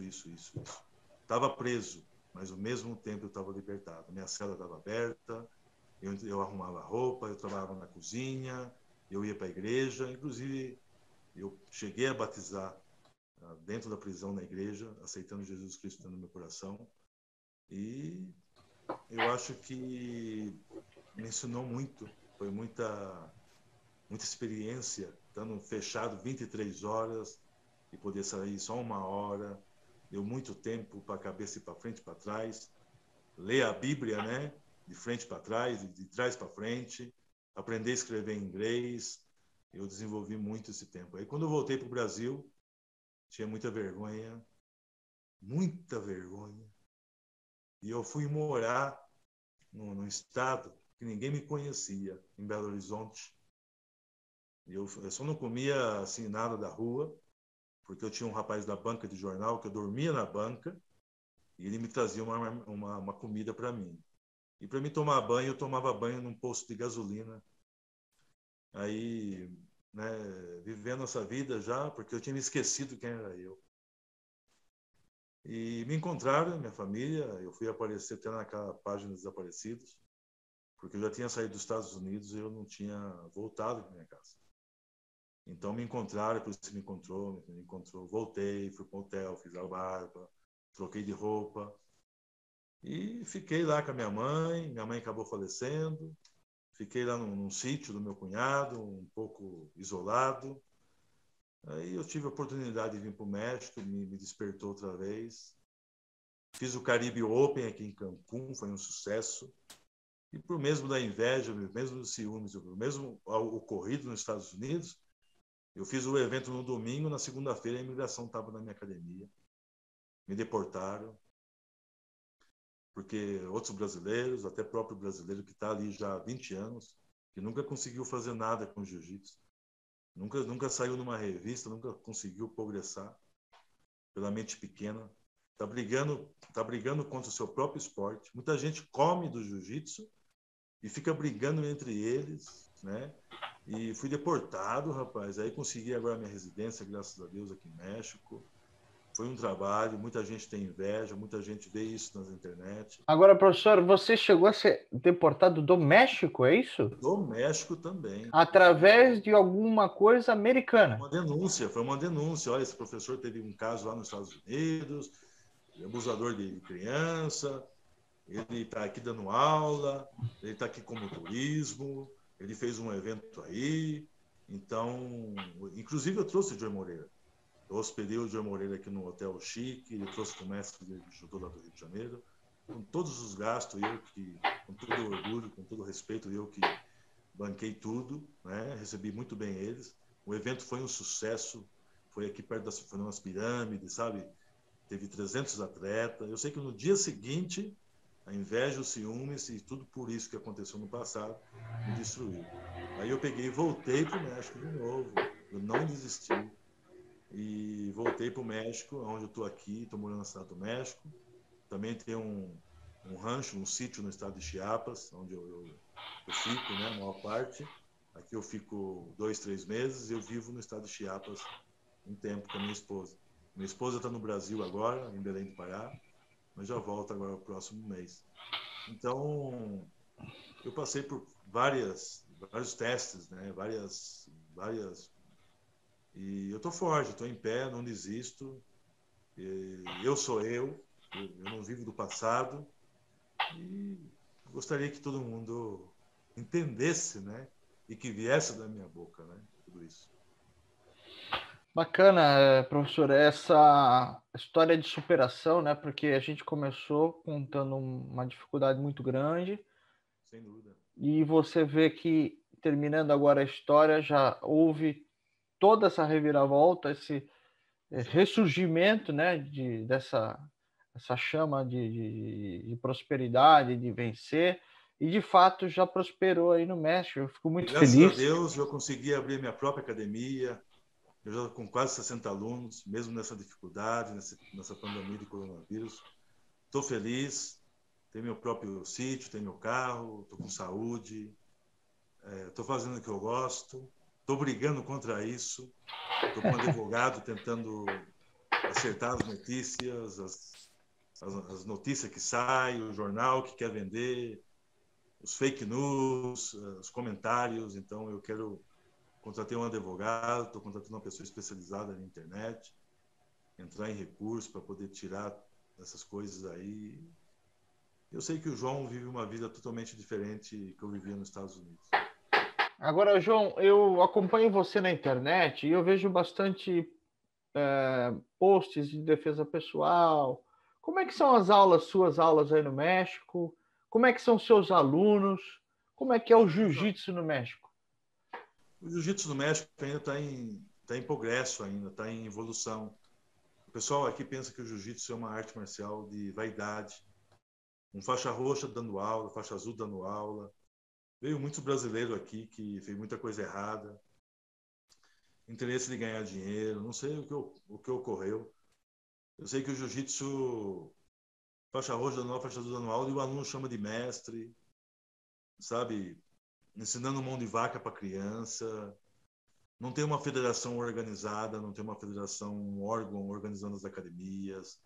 Estava preso, mas ao mesmo tempo eu estava libertado. Minha cela estava aberta, eu arrumava roupa, eu trabalhava na cozinha, eu ia para a igreja, inclusive eu cheguei a batizar dentro da prisão, na igreja, aceitando Jesus Cristo no meu coração. E eu acho que me ensinou muito, foi muita experiência, estando fechado 23 horas e poder sair só 1 hora. Deu muito tempo para a cabeça ir para frente e para trás, ler a Bíblia, né? De frente para trás, de trás para frente, aprender a escrever em inglês. Eu desenvolvi muito esse tempo. Aí, quando eu voltei para o Brasil, tinha muita vergonha, muita vergonha. E eu fui morar num estado que ninguém me conhecia, em Belo Horizonte. Eu só não comia assim nada da rua, porque eu tinha um rapaz da banca de jornal que eu dormia na banca e ele me trazia uma comida para mim. E para mim tomar banho, eu tomava banho num posto de gasolina. Aí, né, vivendo essa vida já, porque eu tinha me esquecido quem era eu. E me encontraram, minha família, eu fui aparecer até naquela página Desaparecidos, porque eu já tinha saído dos Estados Unidos e eu não tinha voltado para minha casa. Então me encontraram, por isso me encontrou, voltei, fui para o hotel, fiz a barba, troquei de roupa e fiquei lá com a minha mãe acabou falecendo, fiquei lá num sítio do meu cunhado, um pouco isolado. Aí eu tive a oportunidade de vir para o México, me despertou outra vez. Fiz o Caribe Open aqui em Cancún, foi um sucesso. E por mesmo da inveja, mesmo dos ciúmes, mesmo ocorrido nos Estados Unidos, eu fiz o evento no domingo, na segunda-feira a imigração estava na minha academia. Me deportaram, porque outros brasileiros, até próprio brasileiro que está ali já há 20 anos, que nunca conseguiu fazer nada com jiu-jitsu, nunca saiu numa revista, nunca conseguiu progressar pela mente pequena, tá brigando contra o seu próprio esporte. Muita gente come do jiu-jitsu e fica brigando entre eles, né? E fui deportado, rapaz. Aí consegui agora minha residência, graças a Deus, aqui em México. Foi um trabalho, muita gente tem inveja, muita gente vê isso nas internet. Agora, professor, você chegou a ser deportado do México, é isso? Do México também. Através de alguma coisa americana. Foi uma denúncia. Olha, esse professor teve um caso lá nos Estados Unidos, abusador de criança, ele está aqui dando aula, ele está aqui como turismo, ele fez um evento aí. Então, inclusive eu trouxe o Joe Moreira. Eu hospedei o Joe Moreira aqui no Hotel Chique, ele trouxe o mestre de judô lá do Rio de Janeiro, com todos os gastos, com todo orgulho, com todo respeito, eu que banquei tudo, né? Recebi muito bem eles. O evento foi um sucesso, foi aqui perto foi umas pirâmides, sabe? Teve 300 atletas. Eu sei que no dia seguinte, a inveja, os ciúmes e tudo por isso que aconteceu no passado me destruiu. Aí eu peguei e voltei para o México de novo. Eu não desisti. E voltei para o México, onde eu estou aqui, estou morando na cidade do México. Também tenho um rancho, um sítio no estado de Chiapas, onde eu fico, né, a maior parte. Aqui eu fico 2, 3 meses. Eu vivo no estado de Chiapas um tempo com a minha esposa. Minha esposa está no Brasil agora, em Belém do Pará, mas já volta agora no próximo mês. Então, eu passei por vários testes, né, várias. E eu estou forte, estou em pé, não desisto. Eu sou eu não vivo do passado. E gostaria que todo mundo entendesse, né? E que viesse da minha boca, né? Tudo isso. Bacana, professor, essa história de superação, né? Porque a gente começou contando uma dificuldade muito grande. Sem dúvida. E você vê que, terminando agora a história, já houve toda essa reviravolta, esse ressurgimento, né? Dessa essa chama de prosperidade, de vencer. E, de fato, já prosperou aí no México. Eu fico muito Graças a feliz. Deus, eu consegui abrir minha própria academia. Eu já com quase 60 alunos, mesmo nessa dificuldade, nessa pandemia de coronavírus. Estou feliz, tenho meu próprio sítio, tenho meu carro, estou com saúde, estou fazendo o que eu gosto, estou brigando contra isso, estou com um advogado tentando acertar as notícias, as notícias que saem, o jornal que quer vender, os fake news, os comentários. Então, eu quero contratei um advogado, estou contratando uma pessoa especializada na internet entrar em recurso para poder tirar essas coisas aí. Eu sei que o João vive uma vida totalmente diferente que eu vivia nos Estados Unidos. Agora, João, eu acompanho você na internet e eu vejo bastante posts de defesa pessoal. Como é que são as aulas, suas aulas aí no México? Como é que são seus alunos? Como é que é o jiu-jitsu no México? O jiu-jitsu no México ainda tá em progresso, ainda está em evolução. O pessoal aqui pensa que o jiu-jitsu é uma arte marcial de vaidade. Um faixa roxa dando aula, faixa azul dando aula. Veio muitos brasileiros aqui que fez muita coisa errada. Interesse de ganhar dinheiro, não sei o que ocorreu. Eu sei que o jiu-jitsu, faixa roxa dando aula, faixa azul dando aula, e o aluno chama de mestre, sabe? Ensinando mão de vaca para criança. Não tem uma federação organizada, não tem uma federação, um órgão organizando as academias,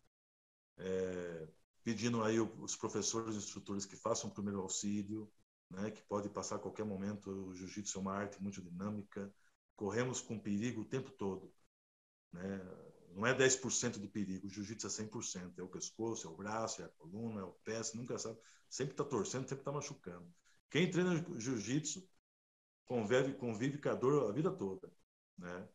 pedindo aí os professores e instrutores que façam o primeiro auxílio, né, que pode passar a qualquer momento. O jiu-jitsu é uma arte muito dinâmica, corremos com perigo o tempo todo, né? Não é 10% do perigo, o jiu-jitsu é 100%, é o pescoço, é o braço, é a coluna, é o pé, você nunca sabe, sempre está torcendo, sempre está machucando. Quem treina jiu-jitsu convive com a dor a vida toda, né?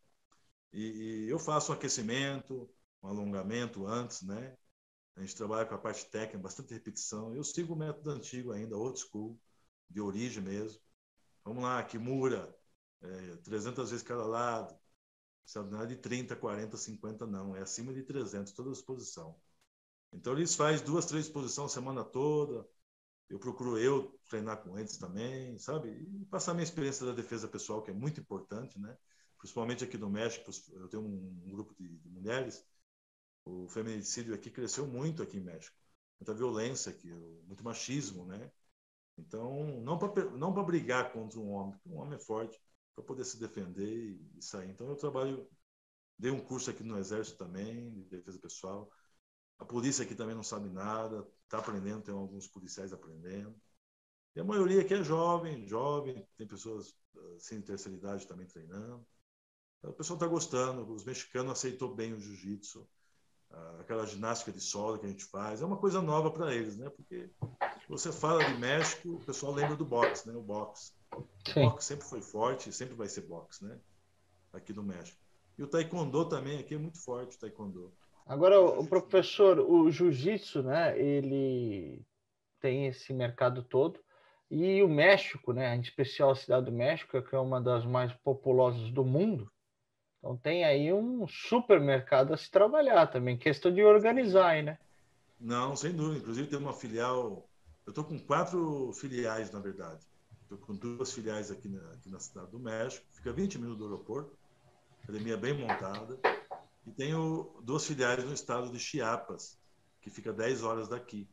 E eu faço um aquecimento, um alongamento antes, né? A gente trabalha com a parte técnica, bastante repetição. Eu sigo o método antigo ainda, old school, de origem mesmo. Vamos lá, Kimura, 300 vezes cada lado. Sabe, não é de 30, 40, 50, não. É acima de 300, toda exposição. Então, eles fazem 2, 3 exposições a semana toda. Eu procuro treinar com eles também, sabe? E passar minha experiência da defesa pessoal, que é muito importante, né? Principalmente aqui no México, eu tenho um grupo de mulheres. O feminicídio aqui cresceu muito aqui em México. Muita violência aqui, muito machismo, né? Então, não para brigar contra um homem, porque um homem é forte, para poder se defender e sair. Então, dei um curso aqui no Exército também, de defesa pessoal. A polícia aqui também não sabe nada, está aprendendo, tem alguns policiais aprendendo. E a maioria aqui é jovem, tem pessoas sem terceira idade também treinando. Então, o pessoal está gostando, os mexicanos aceitou bem o jiu-jitsu, aquela ginástica de solo que a gente faz, é uma coisa nova para eles, né? Porque você fala de México, o pessoal lembra do boxe, né? O boxe. O Sim. boxe sempre foi forte, sempre vai ser boxe, né? Aqui no México. E o taekwondo também aqui é muito forte, o taekwondo. Agora, o professor, o jiu-jitsu, né? Ele tem esse mercado todo. E o México, né? Em especial a cidade do México, que é uma das mais populosas do mundo. Então tem aí um supermercado a se trabalhar também, questão de organizar aí, né? Não, sem dúvida. Inclusive tem uma filial. Eu estou com 4 filiais, na verdade. Estou com 2 filiais aqui na cidade do México. Fica 20 minutos do aeroporto. Academia bem montada. E tenho 2 filiais no estado de Chiapas, que fica 10 horas daqui.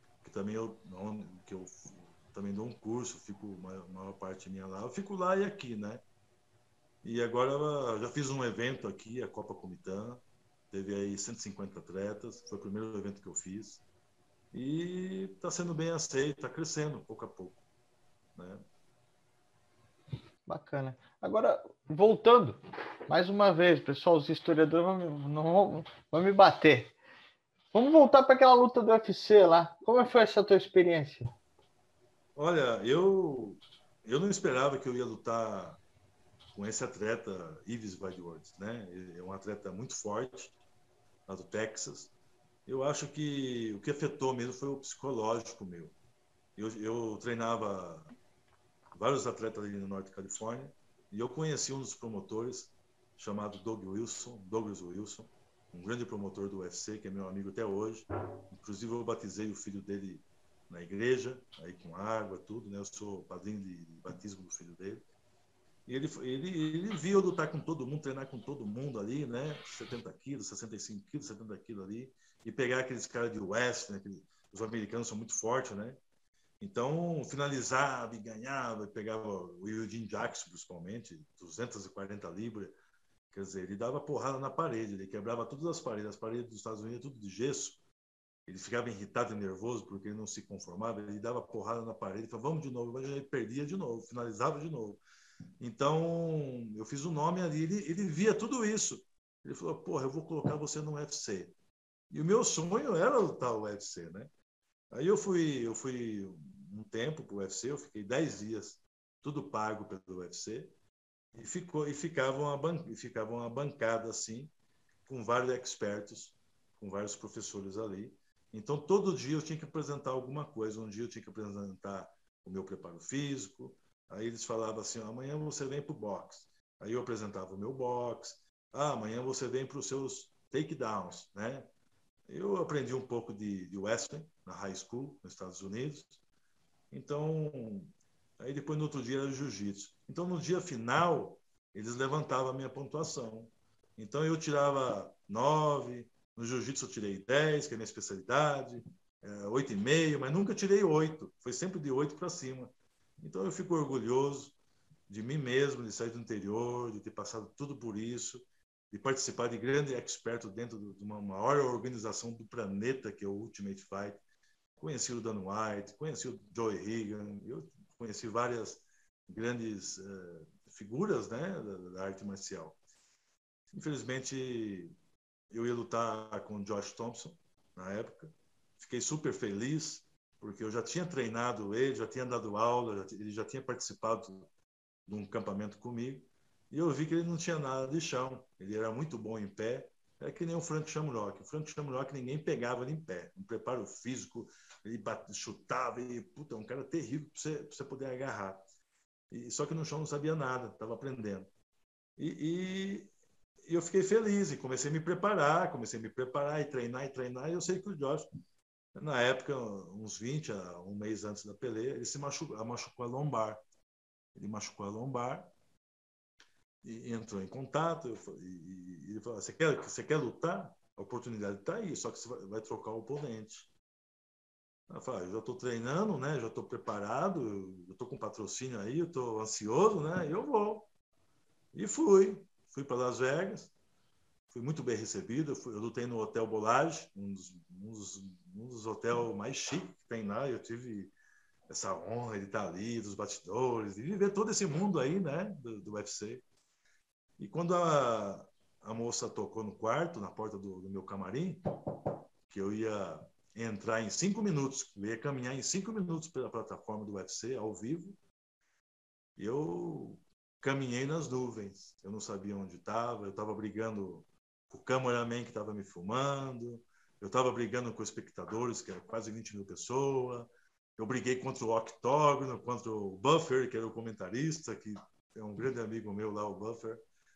Que eu também dou um curso, fico a maior parte minha lá. Eu fico lá e aqui, né? E agora já fiz um evento aqui, a Copa Comitã. Teve aí 150 atletas. Foi o primeiro evento que eu fiz. E está sendo bem aceito, está crescendo pouco a pouco, né? Bacana. Agora, voltando, mais uma vez, pessoal, os historiadores vão me bater. Vamos voltar para aquela luta do UFC lá. Como foi essa tua experiência? Olha, eu não esperava que eu ia lutar com esse atleta, Yves Wildwood, né? Ele é um atleta muito forte, lá do Texas. Eu acho que o que afetou mesmo foi o psicológico meu. Eu treinava vários atletas ali no Norte da Califórnia e eu conheci um dos promotores chamado Douglas Wilson, um grande promotor do UFC, que é meu amigo até hoje. Inclusive eu batizei o filho dele na igreja, aí com água, tudo, né? Eu sou padrinho de batismo do filho dele. E ele via eu lutar com todo mundo, treinar com todo mundo ali, né? 70 quilos, 65 quilos, 70 quilos ali. E pegar aqueles caras de West, né? Os americanos são muito fortes, né? Então, finalizava e ganhava, pegava o Eugene Jackson, principalmente, 240 libras. Quer dizer, ele dava porrada na parede, ele quebrava todas as paredes dos Estados Unidos, tudo de gesso. Ele ficava irritado e nervoso porque ele não se conformava, ele dava porrada na parede, falava, vamos de novo, mas ele perdia de novo, finalizava de novo. Então, eu fiz o nome ali, ele via tudo isso. Ele falou, porra, eu vou colocar você no UFC. E o meu sonho era lutar o UFC, né? Aí eu fui um tempo para o UFC, eu fiquei 10 dias, tudo pago pelo UFC, e ficava uma bancada assim, com vários expertos, com vários professores ali. Então, todo dia eu tinha que apresentar alguma coisa. Um dia eu tinha que apresentar o meu preparo físico. Aí eles falavam assim, amanhã você vem para o boxe. Aí eu apresentava o meu boxe. Amanhã você vem para os seus takedowns, né? Eu aprendi um pouco de wrestling na high school, nos Estados Unidos. Então, aí depois no outro dia era jiu-jitsu. Então, no dia final, eles levantavam a minha pontuação. Então, eu tirava 9, no jiu-jitsu eu tirei 10, que é a minha especialidade, 8,5, mas nunca tirei 8. Foi sempre de 8 para cima. Então, eu fico orgulhoso de mim mesmo, de sair do interior, de ter passado tudo por isso, de participar de grande experto dentro de uma maior organização do planeta, que é o Ultimate Fight. Conheci o Dan White, conheci o Joe Higan, eu conheci várias grandes figuras, né, da arte marcial. Infelizmente, eu ia lutar com o Josh Thompson na época. Fiquei super feliz, porque eu já tinha treinado ele, já tinha dado aula, ele já tinha participado de um acampamento comigo. E eu vi que ele não tinha nada de chão. Ele era muito bom em pé. É que nem o Frank Shamrock. O Frank Shamrock ninguém pegava ele em pé. Um preparo físico, ele chutava, e puta, é um cara terrível para você poder agarrar. Só que no chão não sabia nada, estava aprendendo. E eu fiquei feliz e comecei a me preparar e treinar. E eu sei que o Josh, na época, uns 20 a um mês antes da peleia, ele machucou a lombar. Ele machucou a lombar e entrou em contato. E ele falou: você quer lutar? A oportunidade está aí, só que você vai trocar o oponente. Eu falei: eu já estou treinando, né? Já estou preparado, eu estou com patrocínio aí, eu estou ansioso, né? Eu vou. E fui para Las Vegas, fui muito bem recebido. Eu lutei no Hotel Bolage, um dos hotéis mais chiques que tem lá. Eu tive essa honra de estar ali, dos bastidores, de viver todo esse mundo aí, né, do UFC. E quando a moça tocou no quarto, na porta do meu camarim, que eu ia entrar em 5 minutos, eu ia caminhar em 5 minutos pela plataforma do UFC, ao vivo, eu caminhei nas nuvens. Eu não sabia onde estava, eu estava brigando com o cameraman que estava me filmando, eu estava brigando com os espectadores, que eram quase 20 mil pessoas, eu briguei contra o octógono, contra o Buffer, que era o comentarista, que é um grande amigo meu lá, o Buffer.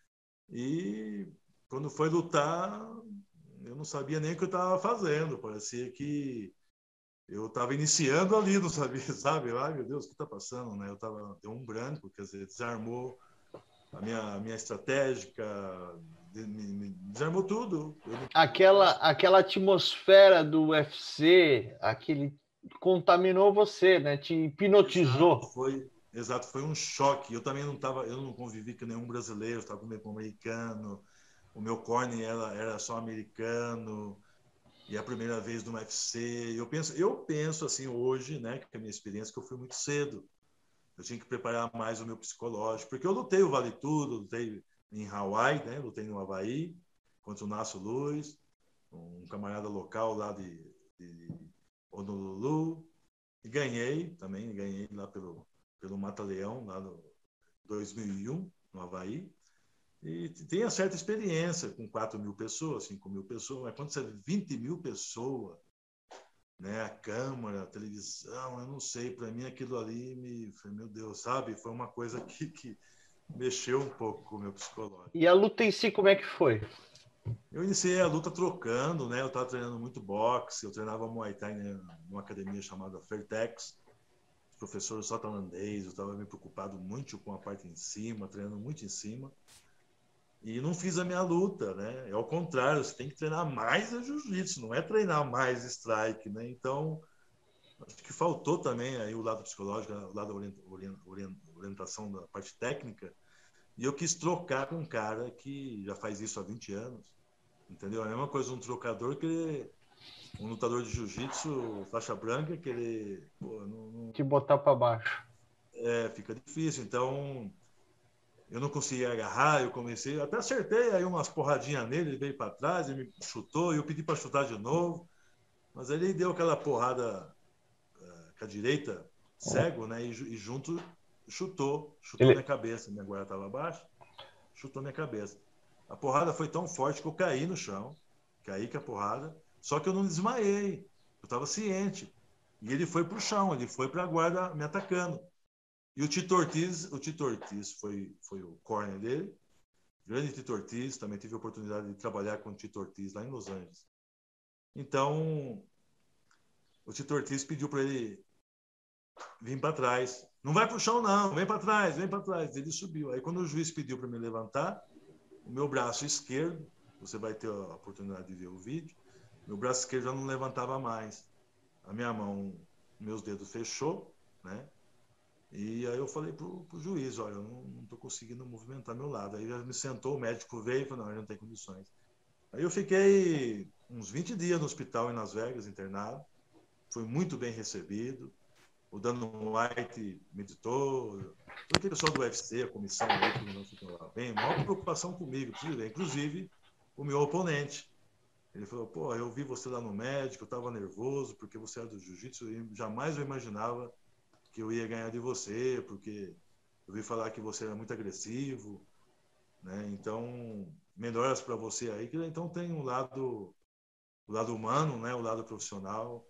E quando foi lutar, eu não sabia nem o que eu estava fazendo. Parecia que eu estava iniciando ali, não sabia, sabe? Ai, meu Deus, o que está passando, né? Deu um branco, quer dizer, desarmou a minha estratégica, desarmou tudo. Aquela atmosfera do UFC, aquele contaminou você, né? Te hipnotizou. Exato, foi um choque. Eu não convivi com nenhum brasileiro, estava com um americano. O meu corner era só americano. E é a primeira vez no UFC. Eu penso assim hoje, né, que é a minha experiência, que eu fui muito cedo. Eu tinha que preparar mais o meu psicológico, porque eu lutei o Vale Tudo, lutei em Hawaii, né, lutei no Havaí, contra o Nácio Luz, um camarada local lá de Honolulu, e ganhei lá pelo Mata-Leão, lá no 2001, no Havaí. E tem a certa experiência com 4 mil pessoas, 5 mil pessoas, mas quando você é 20 mil pessoas, né, a câmera, a televisão, eu não sei, para mim aquilo ali meu Deus, sabe? Foi uma coisa que mexeu um pouco com o meu psicológico. E a luta em si, como é que foi? Eu iniciei a luta trocando, né? Eu estava treinando muito boxe, eu treinava Muay Thai, né, numa academia chamada Fairtex, professor só tailandês, eu estava me preocupado muito com a parte em cima, treinando muito em cima. E não fiz a minha luta, né? É ao contrário, você tem que treinar mais a jiu-jitsu, não é treinar mais strike, né? Então, acho que faltou também aí o lado psicológico, o lado da orientação da parte técnica. E eu quis trocar com um cara que já faz isso há 20 anos, entendeu? É a mesma coisa um trocador que um lutador de jiu-jitsu, faixa branca, que ele Te botar para baixo. fica difícil. Então, eu não conseguia agarrar, eu comecei, até acertei aí umas porradinhas nele, ele veio para trás, ele me chutou, e eu pedi para chutar de novo, mas ele deu aquela porrada com a direita, cego, né? E junto chutou minha cabeça, minha guarda estava baixa, chutou minha cabeça. A porrada foi tão forte que eu caí no chão, caí com a porrada, só que eu não desmaiei, eu estava ciente. E ele foi para o chão, ele foi para a guarda me atacando. E o Tito Ortiz foi o corner dele, grande Tito Ortiz, também tive a oportunidade de trabalhar com o Tito Ortiz lá em Los Angeles. Então, o Tito Ortiz pediu para ele vir para trás. Não vai para o chão, não, vem para trás, vem para trás. Ele subiu. Aí, quando o juiz pediu para me levantar, o meu braço esquerdo, você vai ter a oportunidade de ver o vídeo, meu braço esquerdo já não levantava mais. A minha mão, meus dedos fechou, né? E aí eu falei pro juiz, olha, eu não estou conseguindo movimentar meu lado. Aí já me sentou, o médico veio e falou, não, ele não tem condições. Aí eu fiquei uns 20 dias no hospital em Las Vegas, internado. Fui muito bem recebido. O Dan White meditou. Todo aquele pessoal do UFC, a comissão aí, que não ficou lá bem, maior preocupação comigo, inclusive o meu oponente. Ele falou, pô, eu vi você lá no médico, eu estava nervoso, porque você era do jiu-jitsu, e jamais eu imaginava que eu ia ganhar de você, porque eu vi falar que você era muito agressivo, né? Então, melhoras para você aí, que então tem o lado humano, né? O lado profissional.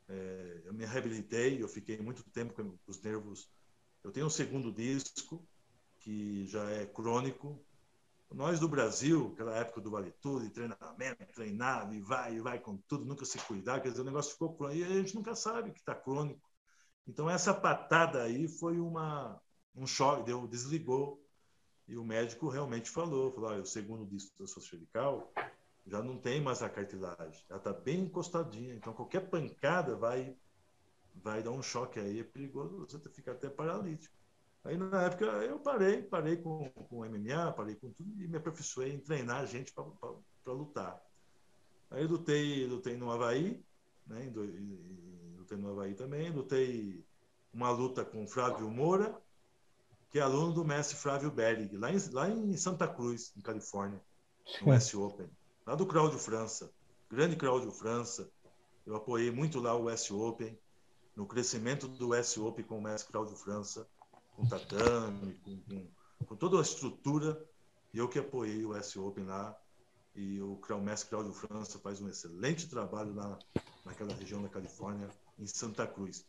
Eu me reabilitei, eu fiquei muito tempo com os nervos. Eu tenho um segundo disco, que já é crônico. Nós do Brasil, aquela época do Vale Tudo, de treinamento, treinava e vai com tudo, nunca se cuidar, quer dizer, o negócio ficou crônico, e a gente nunca sabe que está crônico. Então, essa patada aí foi um choque, desligou. E o médico realmente falou, o segundo disco da sua cervical já não tem mais a cartilagem, ela está bem encostadinha, então qualquer pancada vai dar um choque aí, é perigoso, você fica até paralítico. Aí, na época, eu parei com MMA, parei com tudo e me aperfeiçoei em treinar gente para lutar. Aí lutei no Havaí, né? Lutei no Havaí também, lutei uma luta com o Flávio Moura, que é aluno do mestre Flávio Berg, lá em Santa Cruz, em Califórnia, no US Open, lá do Cláudio França, grande Cláudio França. Eu apoiei muito lá o US Open, no crescimento do US Open com o mestre Cláudio França, com tatame, com toda a estrutura, e eu que apoiei o US Open lá. E o mestre Cláudio França faz um excelente trabalho lá naquela região da Califórnia, em Santa Cruz.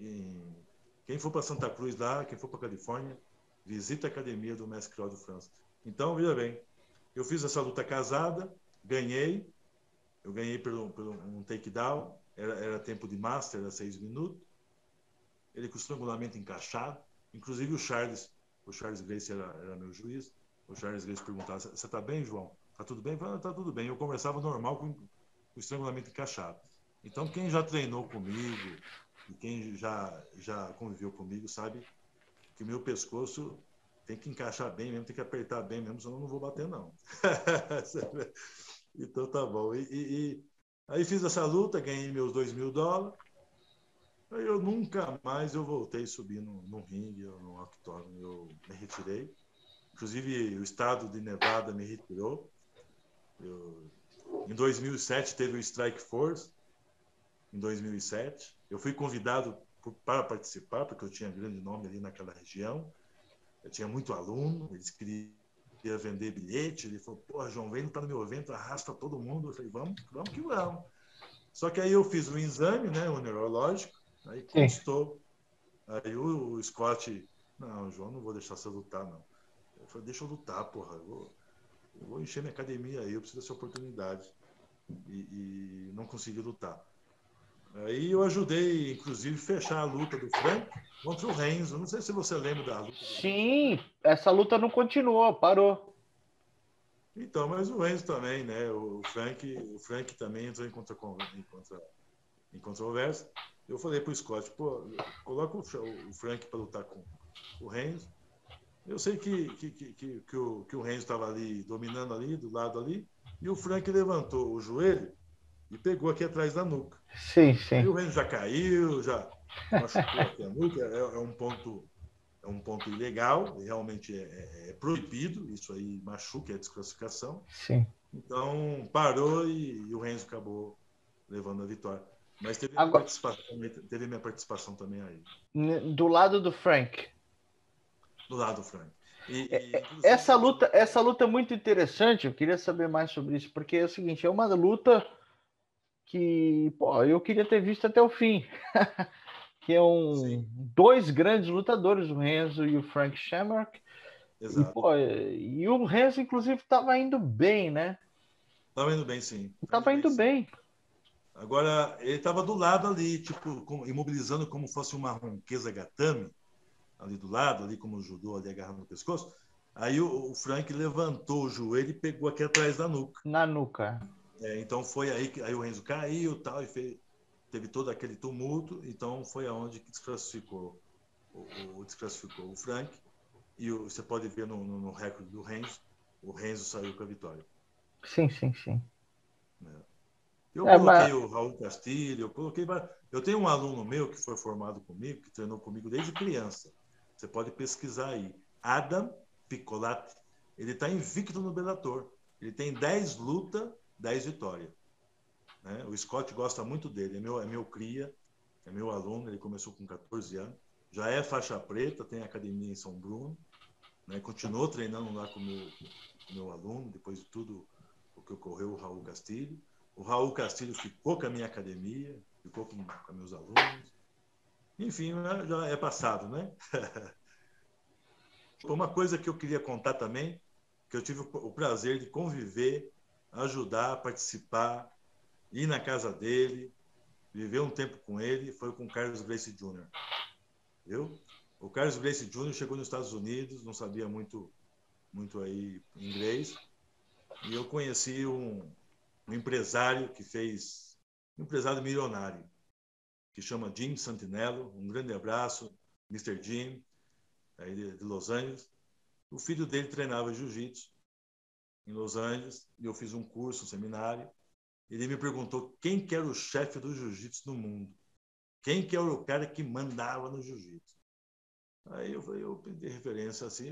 Quem for para Santa Cruz lá, quem for para Califórnia, visita a academia do mestre Cláudio França. Então, veja bem, eu fiz essa luta casada, ganhei, eu ganhei por um takedown, era tempo de master, era 6 minutos, ele com o estrangulamento encaixado, inclusive o Charles Gracie era meu juiz, o Charles Gracie perguntava, você está bem, João? Tá tudo bem? Tá tudo bem. Eu conversava normal com o estrangulamento encaixado. Então, quem já treinou comigo e quem já conviveu comigo sabe que o meu pescoço tem que encaixar bem mesmo, tem que apertar bem mesmo, senão eu não vou bater, não. Então, tá bom. Aí fiz essa luta, ganhei meus $2.000. Aí eu nunca mais voltei a subir no ringue, no octógono. Eu me retirei. Inclusive, o estado de Nevada me retirou. Em 2007 teve o Strike Force, em 2007. Eu fui convidado para participar, porque eu tinha grande nome ali naquela região. Eu tinha muito aluno, eles queriam vender bilhete. Ele falou, pô, João, vem lutar no meu evento, arrasta todo mundo. Eu falei, vamos que vamos. Só que aí eu fiz um exame, né, um neurológico, aí constou. Aí o Scott, não, João, não vou deixar você lutar, não. Eu falei, deixa eu lutar, porra, eu vou encher minha academia aí, eu preciso dessa oportunidade. E não consegui lutar. Aí eu ajudei, inclusive, fechar a luta do Frank contra o Renzo. Não sei se você lembra da luta. Sim, essa luta não continuou, parou. Então, mas o Renzo também, né? O Frank também entrou em controvérsia. Eu falei pro Scott, pô, coloca o Frank para lutar com o Renzo. Eu sei que o Renzo estava ali, dominando ali, do lado ali, e o Frank levantou o joelho e pegou aqui atrás da nuca. Sim, sim. Aí o Renzo já caiu, já machucou aqui a nuca, é um ponto é um ponto ilegal, realmente é proibido, isso aí machuca, é desclassificação. Sim. Então, parou e o Renzo acabou levando a vitória. Mas Agora, teve minha participação também aí. do lado do Frank. Do lado do Frank. Inclusive, Essa luta é muito interessante. Eu queria saber mais sobre isso, porque é o seguinte, é uma luta que, pô, eu queria ter visto até o fim. Que é dois grandes lutadores, o Renzo e o Frank Shamrock. E, exato. pô, e o Renzo, inclusive, estava indo bem, né? Estava indo bem, sim. Estava indo bem. Agora, ele estava do lado ali, tipo, imobilizando como fosse uma ronqueza gatame, ali do lado, ali como o judô, ali agarrando no pescoço. Aí o Frank levantou o joelho e pegou aqui atrás da nuca. Na nuca. Então foi aí que aí o Renzo caiu tal, e teve todo aquele tumulto. Então foi aonde que desclassificou o Frank. E você pode ver no recorde do Renzo, o Renzo saiu com a vitória. Sim, sim, sim. Eu coloquei mas... o Raul Castilho, eu tenho um aluno meu que foi formado comigo, que treinou comigo desde criança. Você pode pesquisar aí. Adam Picolatti. Ele está invicto no Bellator. Ele tem 10 lutas, 10 vitórias. Né? O Scott gosta muito dele. É meu cria, é meu aluno. Ele começou com 14 anos. Já é faixa preta, tem academia em São Bruno. Né? Continuou treinando lá com o meu aluno, depois de tudo o que ocorreu, o Raul Castilho. O Raul Castilho ficou com a minha academia, ficou com meus alunos. Enfim, já é passado, né? Uma coisa que eu queria contar também, que eu tive o prazer de conviver, ajudar, participar, ir na casa dele, viver um tempo com ele, foi com o Carlos Gracie Jr. Viu? O Carlos Gracie Jr. chegou nos Estados Unidos, não sabia muito aí inglês, e eu conheci um empresário um empresário milionário, que chama Jim Santinello. Um grande abraço, Mr. Jim, aí de Los Angeles. O filho dele treinava jiu-jitsu em Los Angeles, e eu fiz um curso, um seminário. Ele me perguntou quem que era o chefe do jiu-jitsu no mundo, quem que era o cara que mandava no jiu-jitsu. Aí eu pedi referência assim,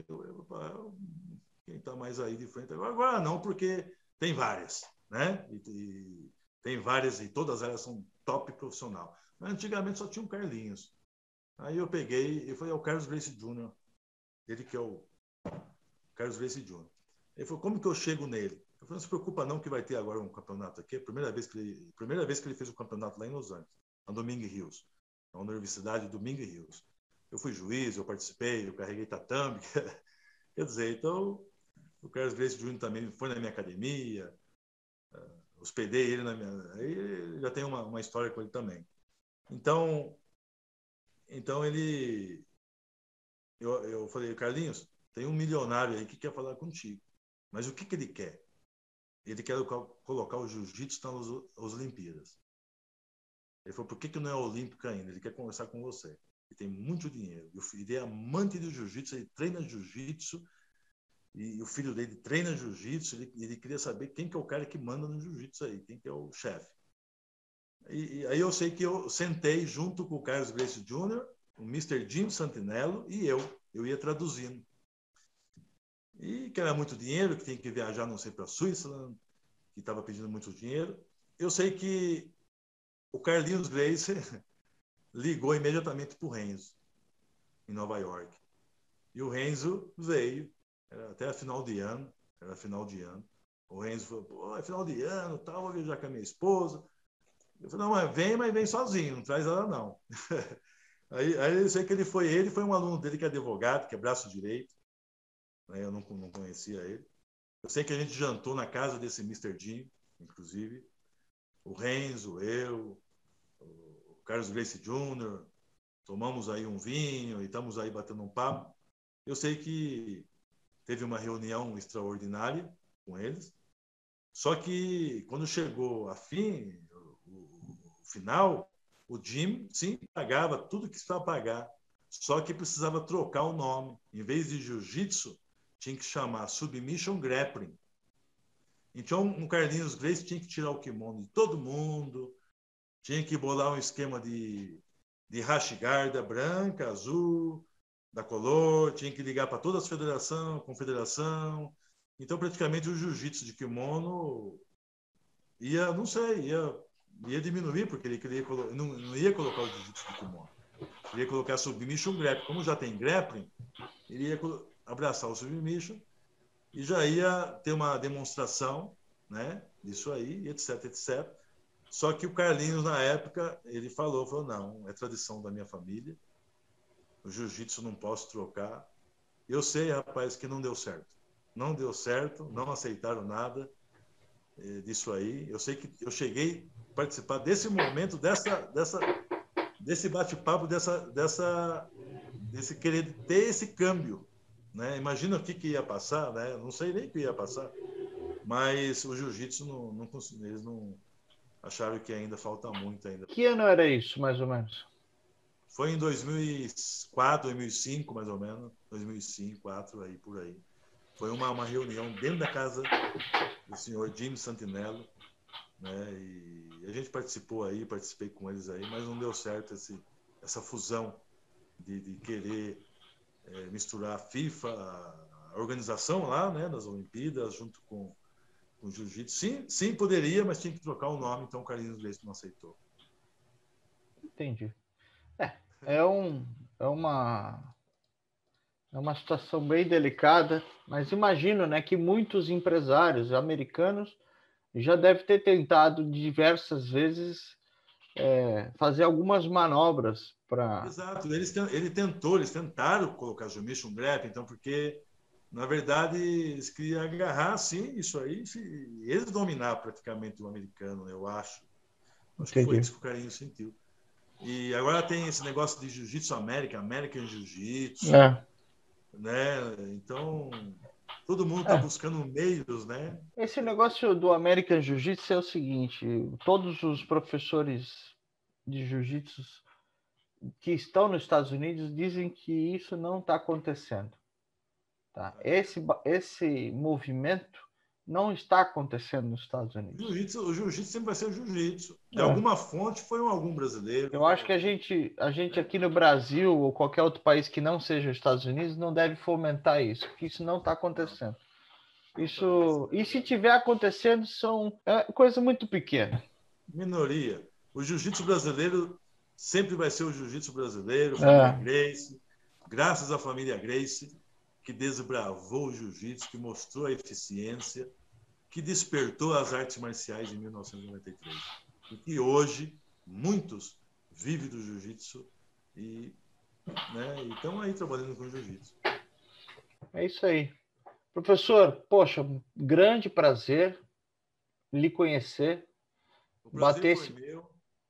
quem está mais aí de frente agora não, porque tem várias, né? E tem várias e todas elas são top profissional. Mas antigamente só tinha um Carlinhos. Aí eu peguei e falei, é o Carlos Gracie Jr. Ele que é o Carlos Gracie Jr. Ele falou, como que eu chego nele? Eu falei, não se preocupa não que vai ter agora um campeonato aqui. Primeira vez que ele fez um campeonato lá em Los Angeles, na Domingue Hills, na Universidade Domingue Hills. Eu fui juiz, eu participei, eu carreguei tatame. Quer dizer, então o Carlos Gracie Jr. também foi na minha academia, hospedei ele na minha... Aí já tem uma história com ele também. Então ele... Eu falei, Carlinhos, tem um milionário aí que quer falar contigo. Mas o que ele quer? Ele quer colocar o jiu-jitsu nas Olimpíadas. Ele falou, por que não é olímpico ainda? Ele quer conversar com você. Ele tem muito dinheiro. Ele é amante do jiu-jitsu, ele treina jiu-jitsu, e o filho dele treina jiu-jitsu. Ele queria saber quem que é o cara que manda no jiu-jitsu aí, quem que é o chefe. E aí eu sei que eu sentei junto com o Carlos Gracie Jr., o Mr. Jim Santinello e eu ia traduzindo. E que era muito dinheiro, que tinha que viajar, não sei, para a Suíça, que estava pedindo muito dinheiro. Eu sei que o Carlinhos Gracie ligou imediatamente para o Renzo, em Nova York. E o Renzo veio, era até a final de ano, O Renzo falou, pô, é final de ano, tal, vou viajar com a minha esposa. Eu falei, não, mas vem sozinho, não traz ela não. aí eu sei que ele foi um aluno dele que é advogado, que é braço direito, né? Eu não conhecia ele. Eu sei que a gente jantou na casa desse Mr. Jim, inclusive, o Renzo, eu, o Carlos Gracie Jr., tomamos aí um vinho e estamos aí batendo um papo. Eu sei que teve uma reunião extraordinária com eles, só que quando chegou a fim, o final, o Jim, sim, pagava tudo que precisava pagar, só que precisava trocar o nome. Em vez de jiu-jitsu, tinha que chamar Submission Grappling. Então, o Carlinhos Gracie tinha que tirar o kimono de todo mundo, tinha que bolar um esquema de rachigarda branca, azul, da Color, tinha que ligar para todas as federações, confederação. Então, praticamente, o jiu-jitsu de kimono ia, não sei, ia diminuir, porque ele queria, não ia colocar o jiu-jitsu de kimono. Ele ia colocar submission grappling. Como já tem grappling, ele ia abraçar o submission e já ia ter uma demonstração, né, disso aí, etc, etc. Só que o Carlinhos, na época, ele falou, não, é tradição da minha família, o jiu-jitsu não posso trocar. Eu sei, rapaz, que não deu certo. Não deu certo, não aceitaram nada disso aí. Eu sei que eu cheguei a participar desse momento, desse bate-papo, desse querer ter esse câmbio, né? Imagina o que ia passar, né? Não sei nem o que ia passar, mas o jiu-jitsu eles não acharam que ainda falta muito ainda. Que ano era isso, mais ou menos? Foi em 2004, 2005, mais ou menos, 2005, 2004, aí por aí. Foi uma reunião dentro da casa do senhor Jimmy Santinello, né? E a gente participei com eles aí, mas não deu certo essa fusão de querer misturar a FIFA, a organização lá, né, das Olimpíadas, junto com o Jiu-Jitsu. Sim, sim, poderia, mas tinha que trocar o nome, então o Carlinhos Leite não aceitou. Entendi. É uma situação bem delicada, mas imagino, né, que muitos empresários americanos já devem ter tentado diversas vezes fazer algumas manobras para... Exato, eles tentaram colocar submission grappling, então, porque, na verdade, eles queriam agarrar, sim, isso aí, eles dominar praticamente o americano, eu acho. Acho que foi Entendi. isso que o Carlinhos sentiu. E agora tem esse negócio de Jiu-Jitsu American Jiu-Jitsu, né? Então, todo mundo está buscando meios, né? Esse negócio do American Jiu-Jitsu é o seguinte: todos os professores de Jiu-Jitsu que estão nos Estados Unidos dizem que isso não está acontecendo. Tá? Esse movimento não está acontecendo nos Estados Unidos. O jiu-jitsu sempre vai ser o jiu-jitsu. De alguma fonte foi algum brasileiro. Eu acho que a gente aqui no Brasil ou qualquer outro país que não seja os Estados Unidos não deve fomentar isso, porque isso não está acontecendo. Isso, e se tiver acontecendo, é coisa muito pequena. Minoria. O jiu-jitsu brasileiro sempre vai ser o jiu-jitsu brasileiro, família Gracie. Graças à família Gracie, que desbravou o jiu-jitsu, que mostrou a eficiência, que despertou as artes marciais em 1993. E que hoje, muitos vivem do jiu-jitsu e estão aí trabalhando com jiu-jitsu. É isso aí. Professor, poxa, grande prazer lhe conhecer. O prazer foi meu.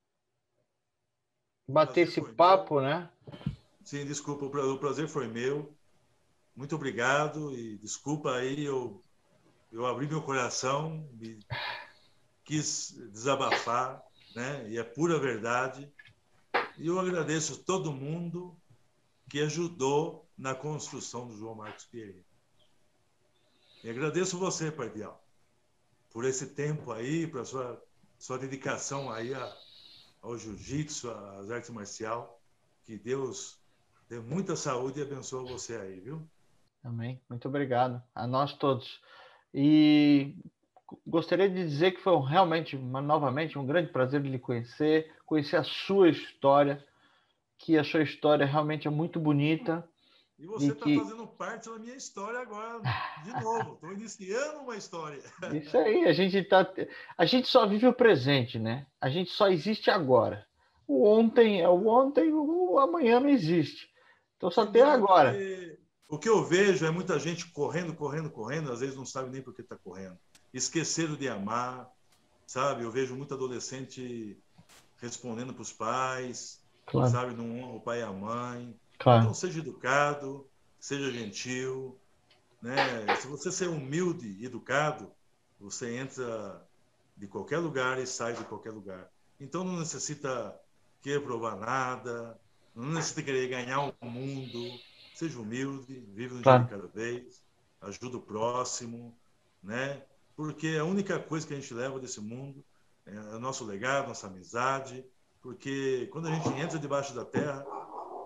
Bater esse papo, né? Sim, desculpa, o prazer foi meu. Muito obrigado e desculpa aí, eu abri meu coração, quis desabafar, né? E é pura verdade. E eu agradeço todo mundo que ajudou na construção do João Marcos Pierre. E agradeço você, Pardal, por esse tempo aí, por sua dedicação aí ao jiu-jitsu, às artes marciais. Que Deus dê muita saúde e abençoe você aí, viu? Amém. Muito obrigado. A nós todos. E gostaria de dizer que foi realmente, novamente, um grande prazer de lhe conhecer a sua história, que a sua história realmente é muito bonita. E você está fazendo parte da minha história agora, de novo. Estou iniciando uma história. Isso aí, a gente só vive o presente, né? A gente só existe agora. O ontem é o ontem, o amanhã não existe. Então só tem agora. O que eu vejo é muita gente correndo, às vezes não sabe nem por que está correndo. Esqueceram de amar, sabe? Eu vejo muito adolescente respondendo para os pais, claro. Sabe? Não honra o pai e a mãe. Claro. Então seja educado, seja gentil, né? Se você ser humilde e educado, você entra de qualquer lugar e sai de qualquer lugar. Então não necessita querer provar nada, não necessita querer ganhar o mundo. Seja humilde, vive um dia de cada vez, ajuda o próximo, né? Porque a única coisa que a gente leva desse mundo é o nosso legado, nossa amizade, porque quando a gente entra debaixo da terra,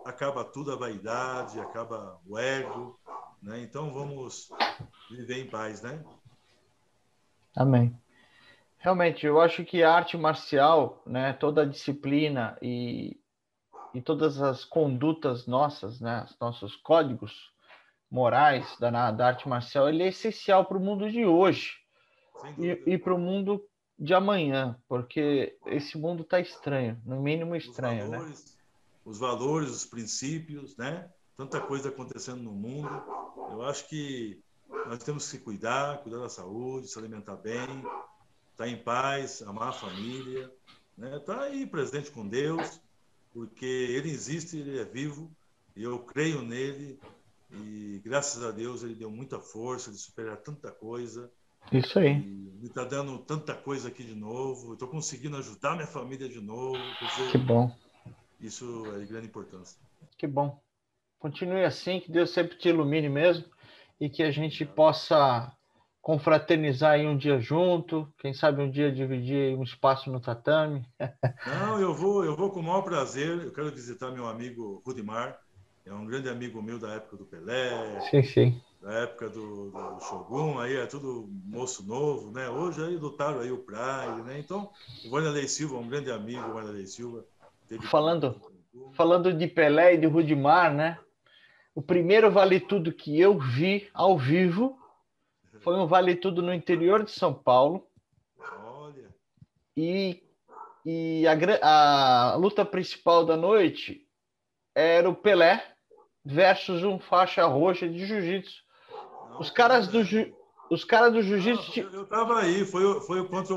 acaba tudo, a vaidade, acaba o ego, né? Então vamos viver em paz, né? Amém. Realmente, eu acho que a arte marcial, né, toda a disciplina e todas as condutas nossas, né, os nossos códigos morais da arte marcial, ele é essencial para o mundo de hoje e para o mundo de amanhã, porque esse mundo está estranho, no mínimo estranho, né? Os valores, os princípios, né? Tanta coisa acontecendo no mundo. Eu acho que nós temos que se cuidar da saúde, se alimentar bem, estar em paz, amar a família, né? Estar aí presente com Deus, porque Ele existe, Ele é vivo, e eu creio nele, e graças a Deus Ele deu muita força de superar tanta coisa. Isso aí. E me está dando tanta coisa aqui de novo, estou conseguindo ajudar minha família de novo. Quer dizer, que bom. Isso é de grande importância. Que bom. Continue assim, que Deus sempre te ilumine mesmo e que a gente possa confraternizar aí um dia junto, quem sabe um dia dividir um espaço no tatame. Não, eu vou com o maior prazer. Eu quero visitar meu amigo Rudimar, é um grande amigo meu da época do Pelé, Sim. da época do Shogun, aí é tudo moço novo, né? Hoje aí lutaram aí o Pride, né? Então, o Wanderlei Silva, um grande amigo, o Wanderlei Silva. Falando de Pelé e de Rudimar, né? O primeiro Vale Tudo que eu vi ao vivo foi um Vale Tudo no interior de São Paulo. Olha. E a luta principal da noite era o Pelé versus um faixa roxa de jiu-jitsu. Os caras do jiu-jitsu... Eu tava aí, foi contra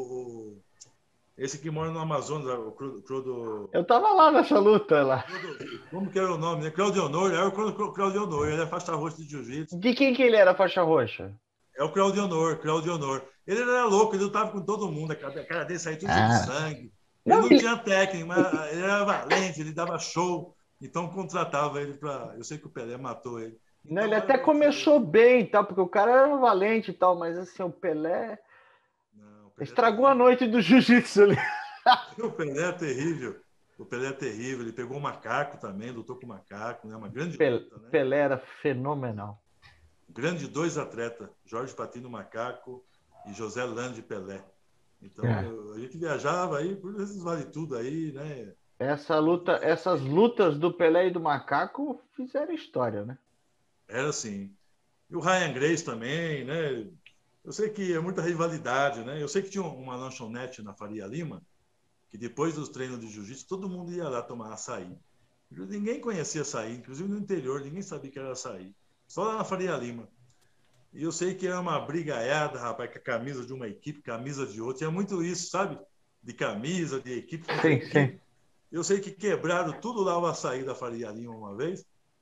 esse que mora no Amazonas, o Clodo... Eu tava lá nessa luta lá. Como que era o nome, né? Claudio Honor, era o Claudio Honor, ele é faixa roxa de jiu-jitsu. De quem que ele era faixa roxa? É o Claudio Honor. Ele era louco, ele lutava com todo mundo, a cara dele saía tudo de sangue. Ele não tinha técnica, mas ele era valente, ele dava show. Então contratava ele para. Eu sei que o Pelé matou ele. Então, não, ele até começou bem, tá? Porque o cara era valente e tal, mas assim, o Pelé estragou a noite do jiu-jitsu ali. O Pelé é terrível. O Pelé é terrível. Ele pegou o macaco também, lutou com o macaco, né? Uma grande luta, né? Pelé era fenomenal. Grande dois atletas, Jorge Patino Macaco e José Lande Pelé. Então, a gente viajava aí, por esses vale tudo aí, né? Essas lutas do Pelé e do Macaco fizeram história, né? Era assim. E o Ryan Grace também, né? Eu sei que é muita rivalidade, né? Eu sei que tinha uma lanchonete na Faria Lima, que depois dos treinos de jiu-jitsu, todo mundo ia lá tomar açaí. Ninguém conhecia açaí, inclusive no interior, ninguém sabia que era açaí. Só lá na Faria Lima. E eu sei que era uma brigaiada, rapaz, com a camisa de uma equipe, camisa de outra. Tinha muito isso, sabe? De camisa, de equipe. Sim. Eu sei que quebraram tudo lá o açaí da Faria Lima uma vez.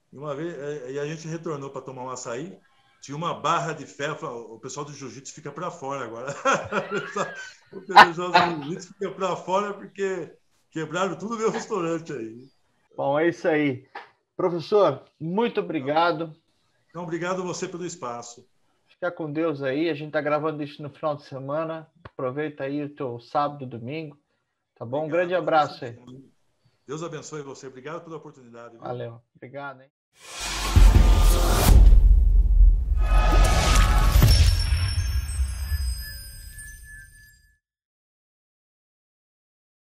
E a gente retornou para tomar um açaí. Tinha uma barra de ferro. O pessoal do jiu-jitsu fica para fora agora. O pessoal do jiu-jitsu fica para fora porque quebraram tudo o meu restaurante aí. Bom, é isso aí. Professor, muito obrigado. Então, obrigado a você pelo espaço. Fica com Deus aí. A gente está gravando isso no final de semana. Aproveita aí o teu sábado, domingo. Tá bom? Obrigado. Um grande abraço aí. Deus abençoe você. Obrigado pela oportunidade. Viu? Valeu. Obrigado, hein?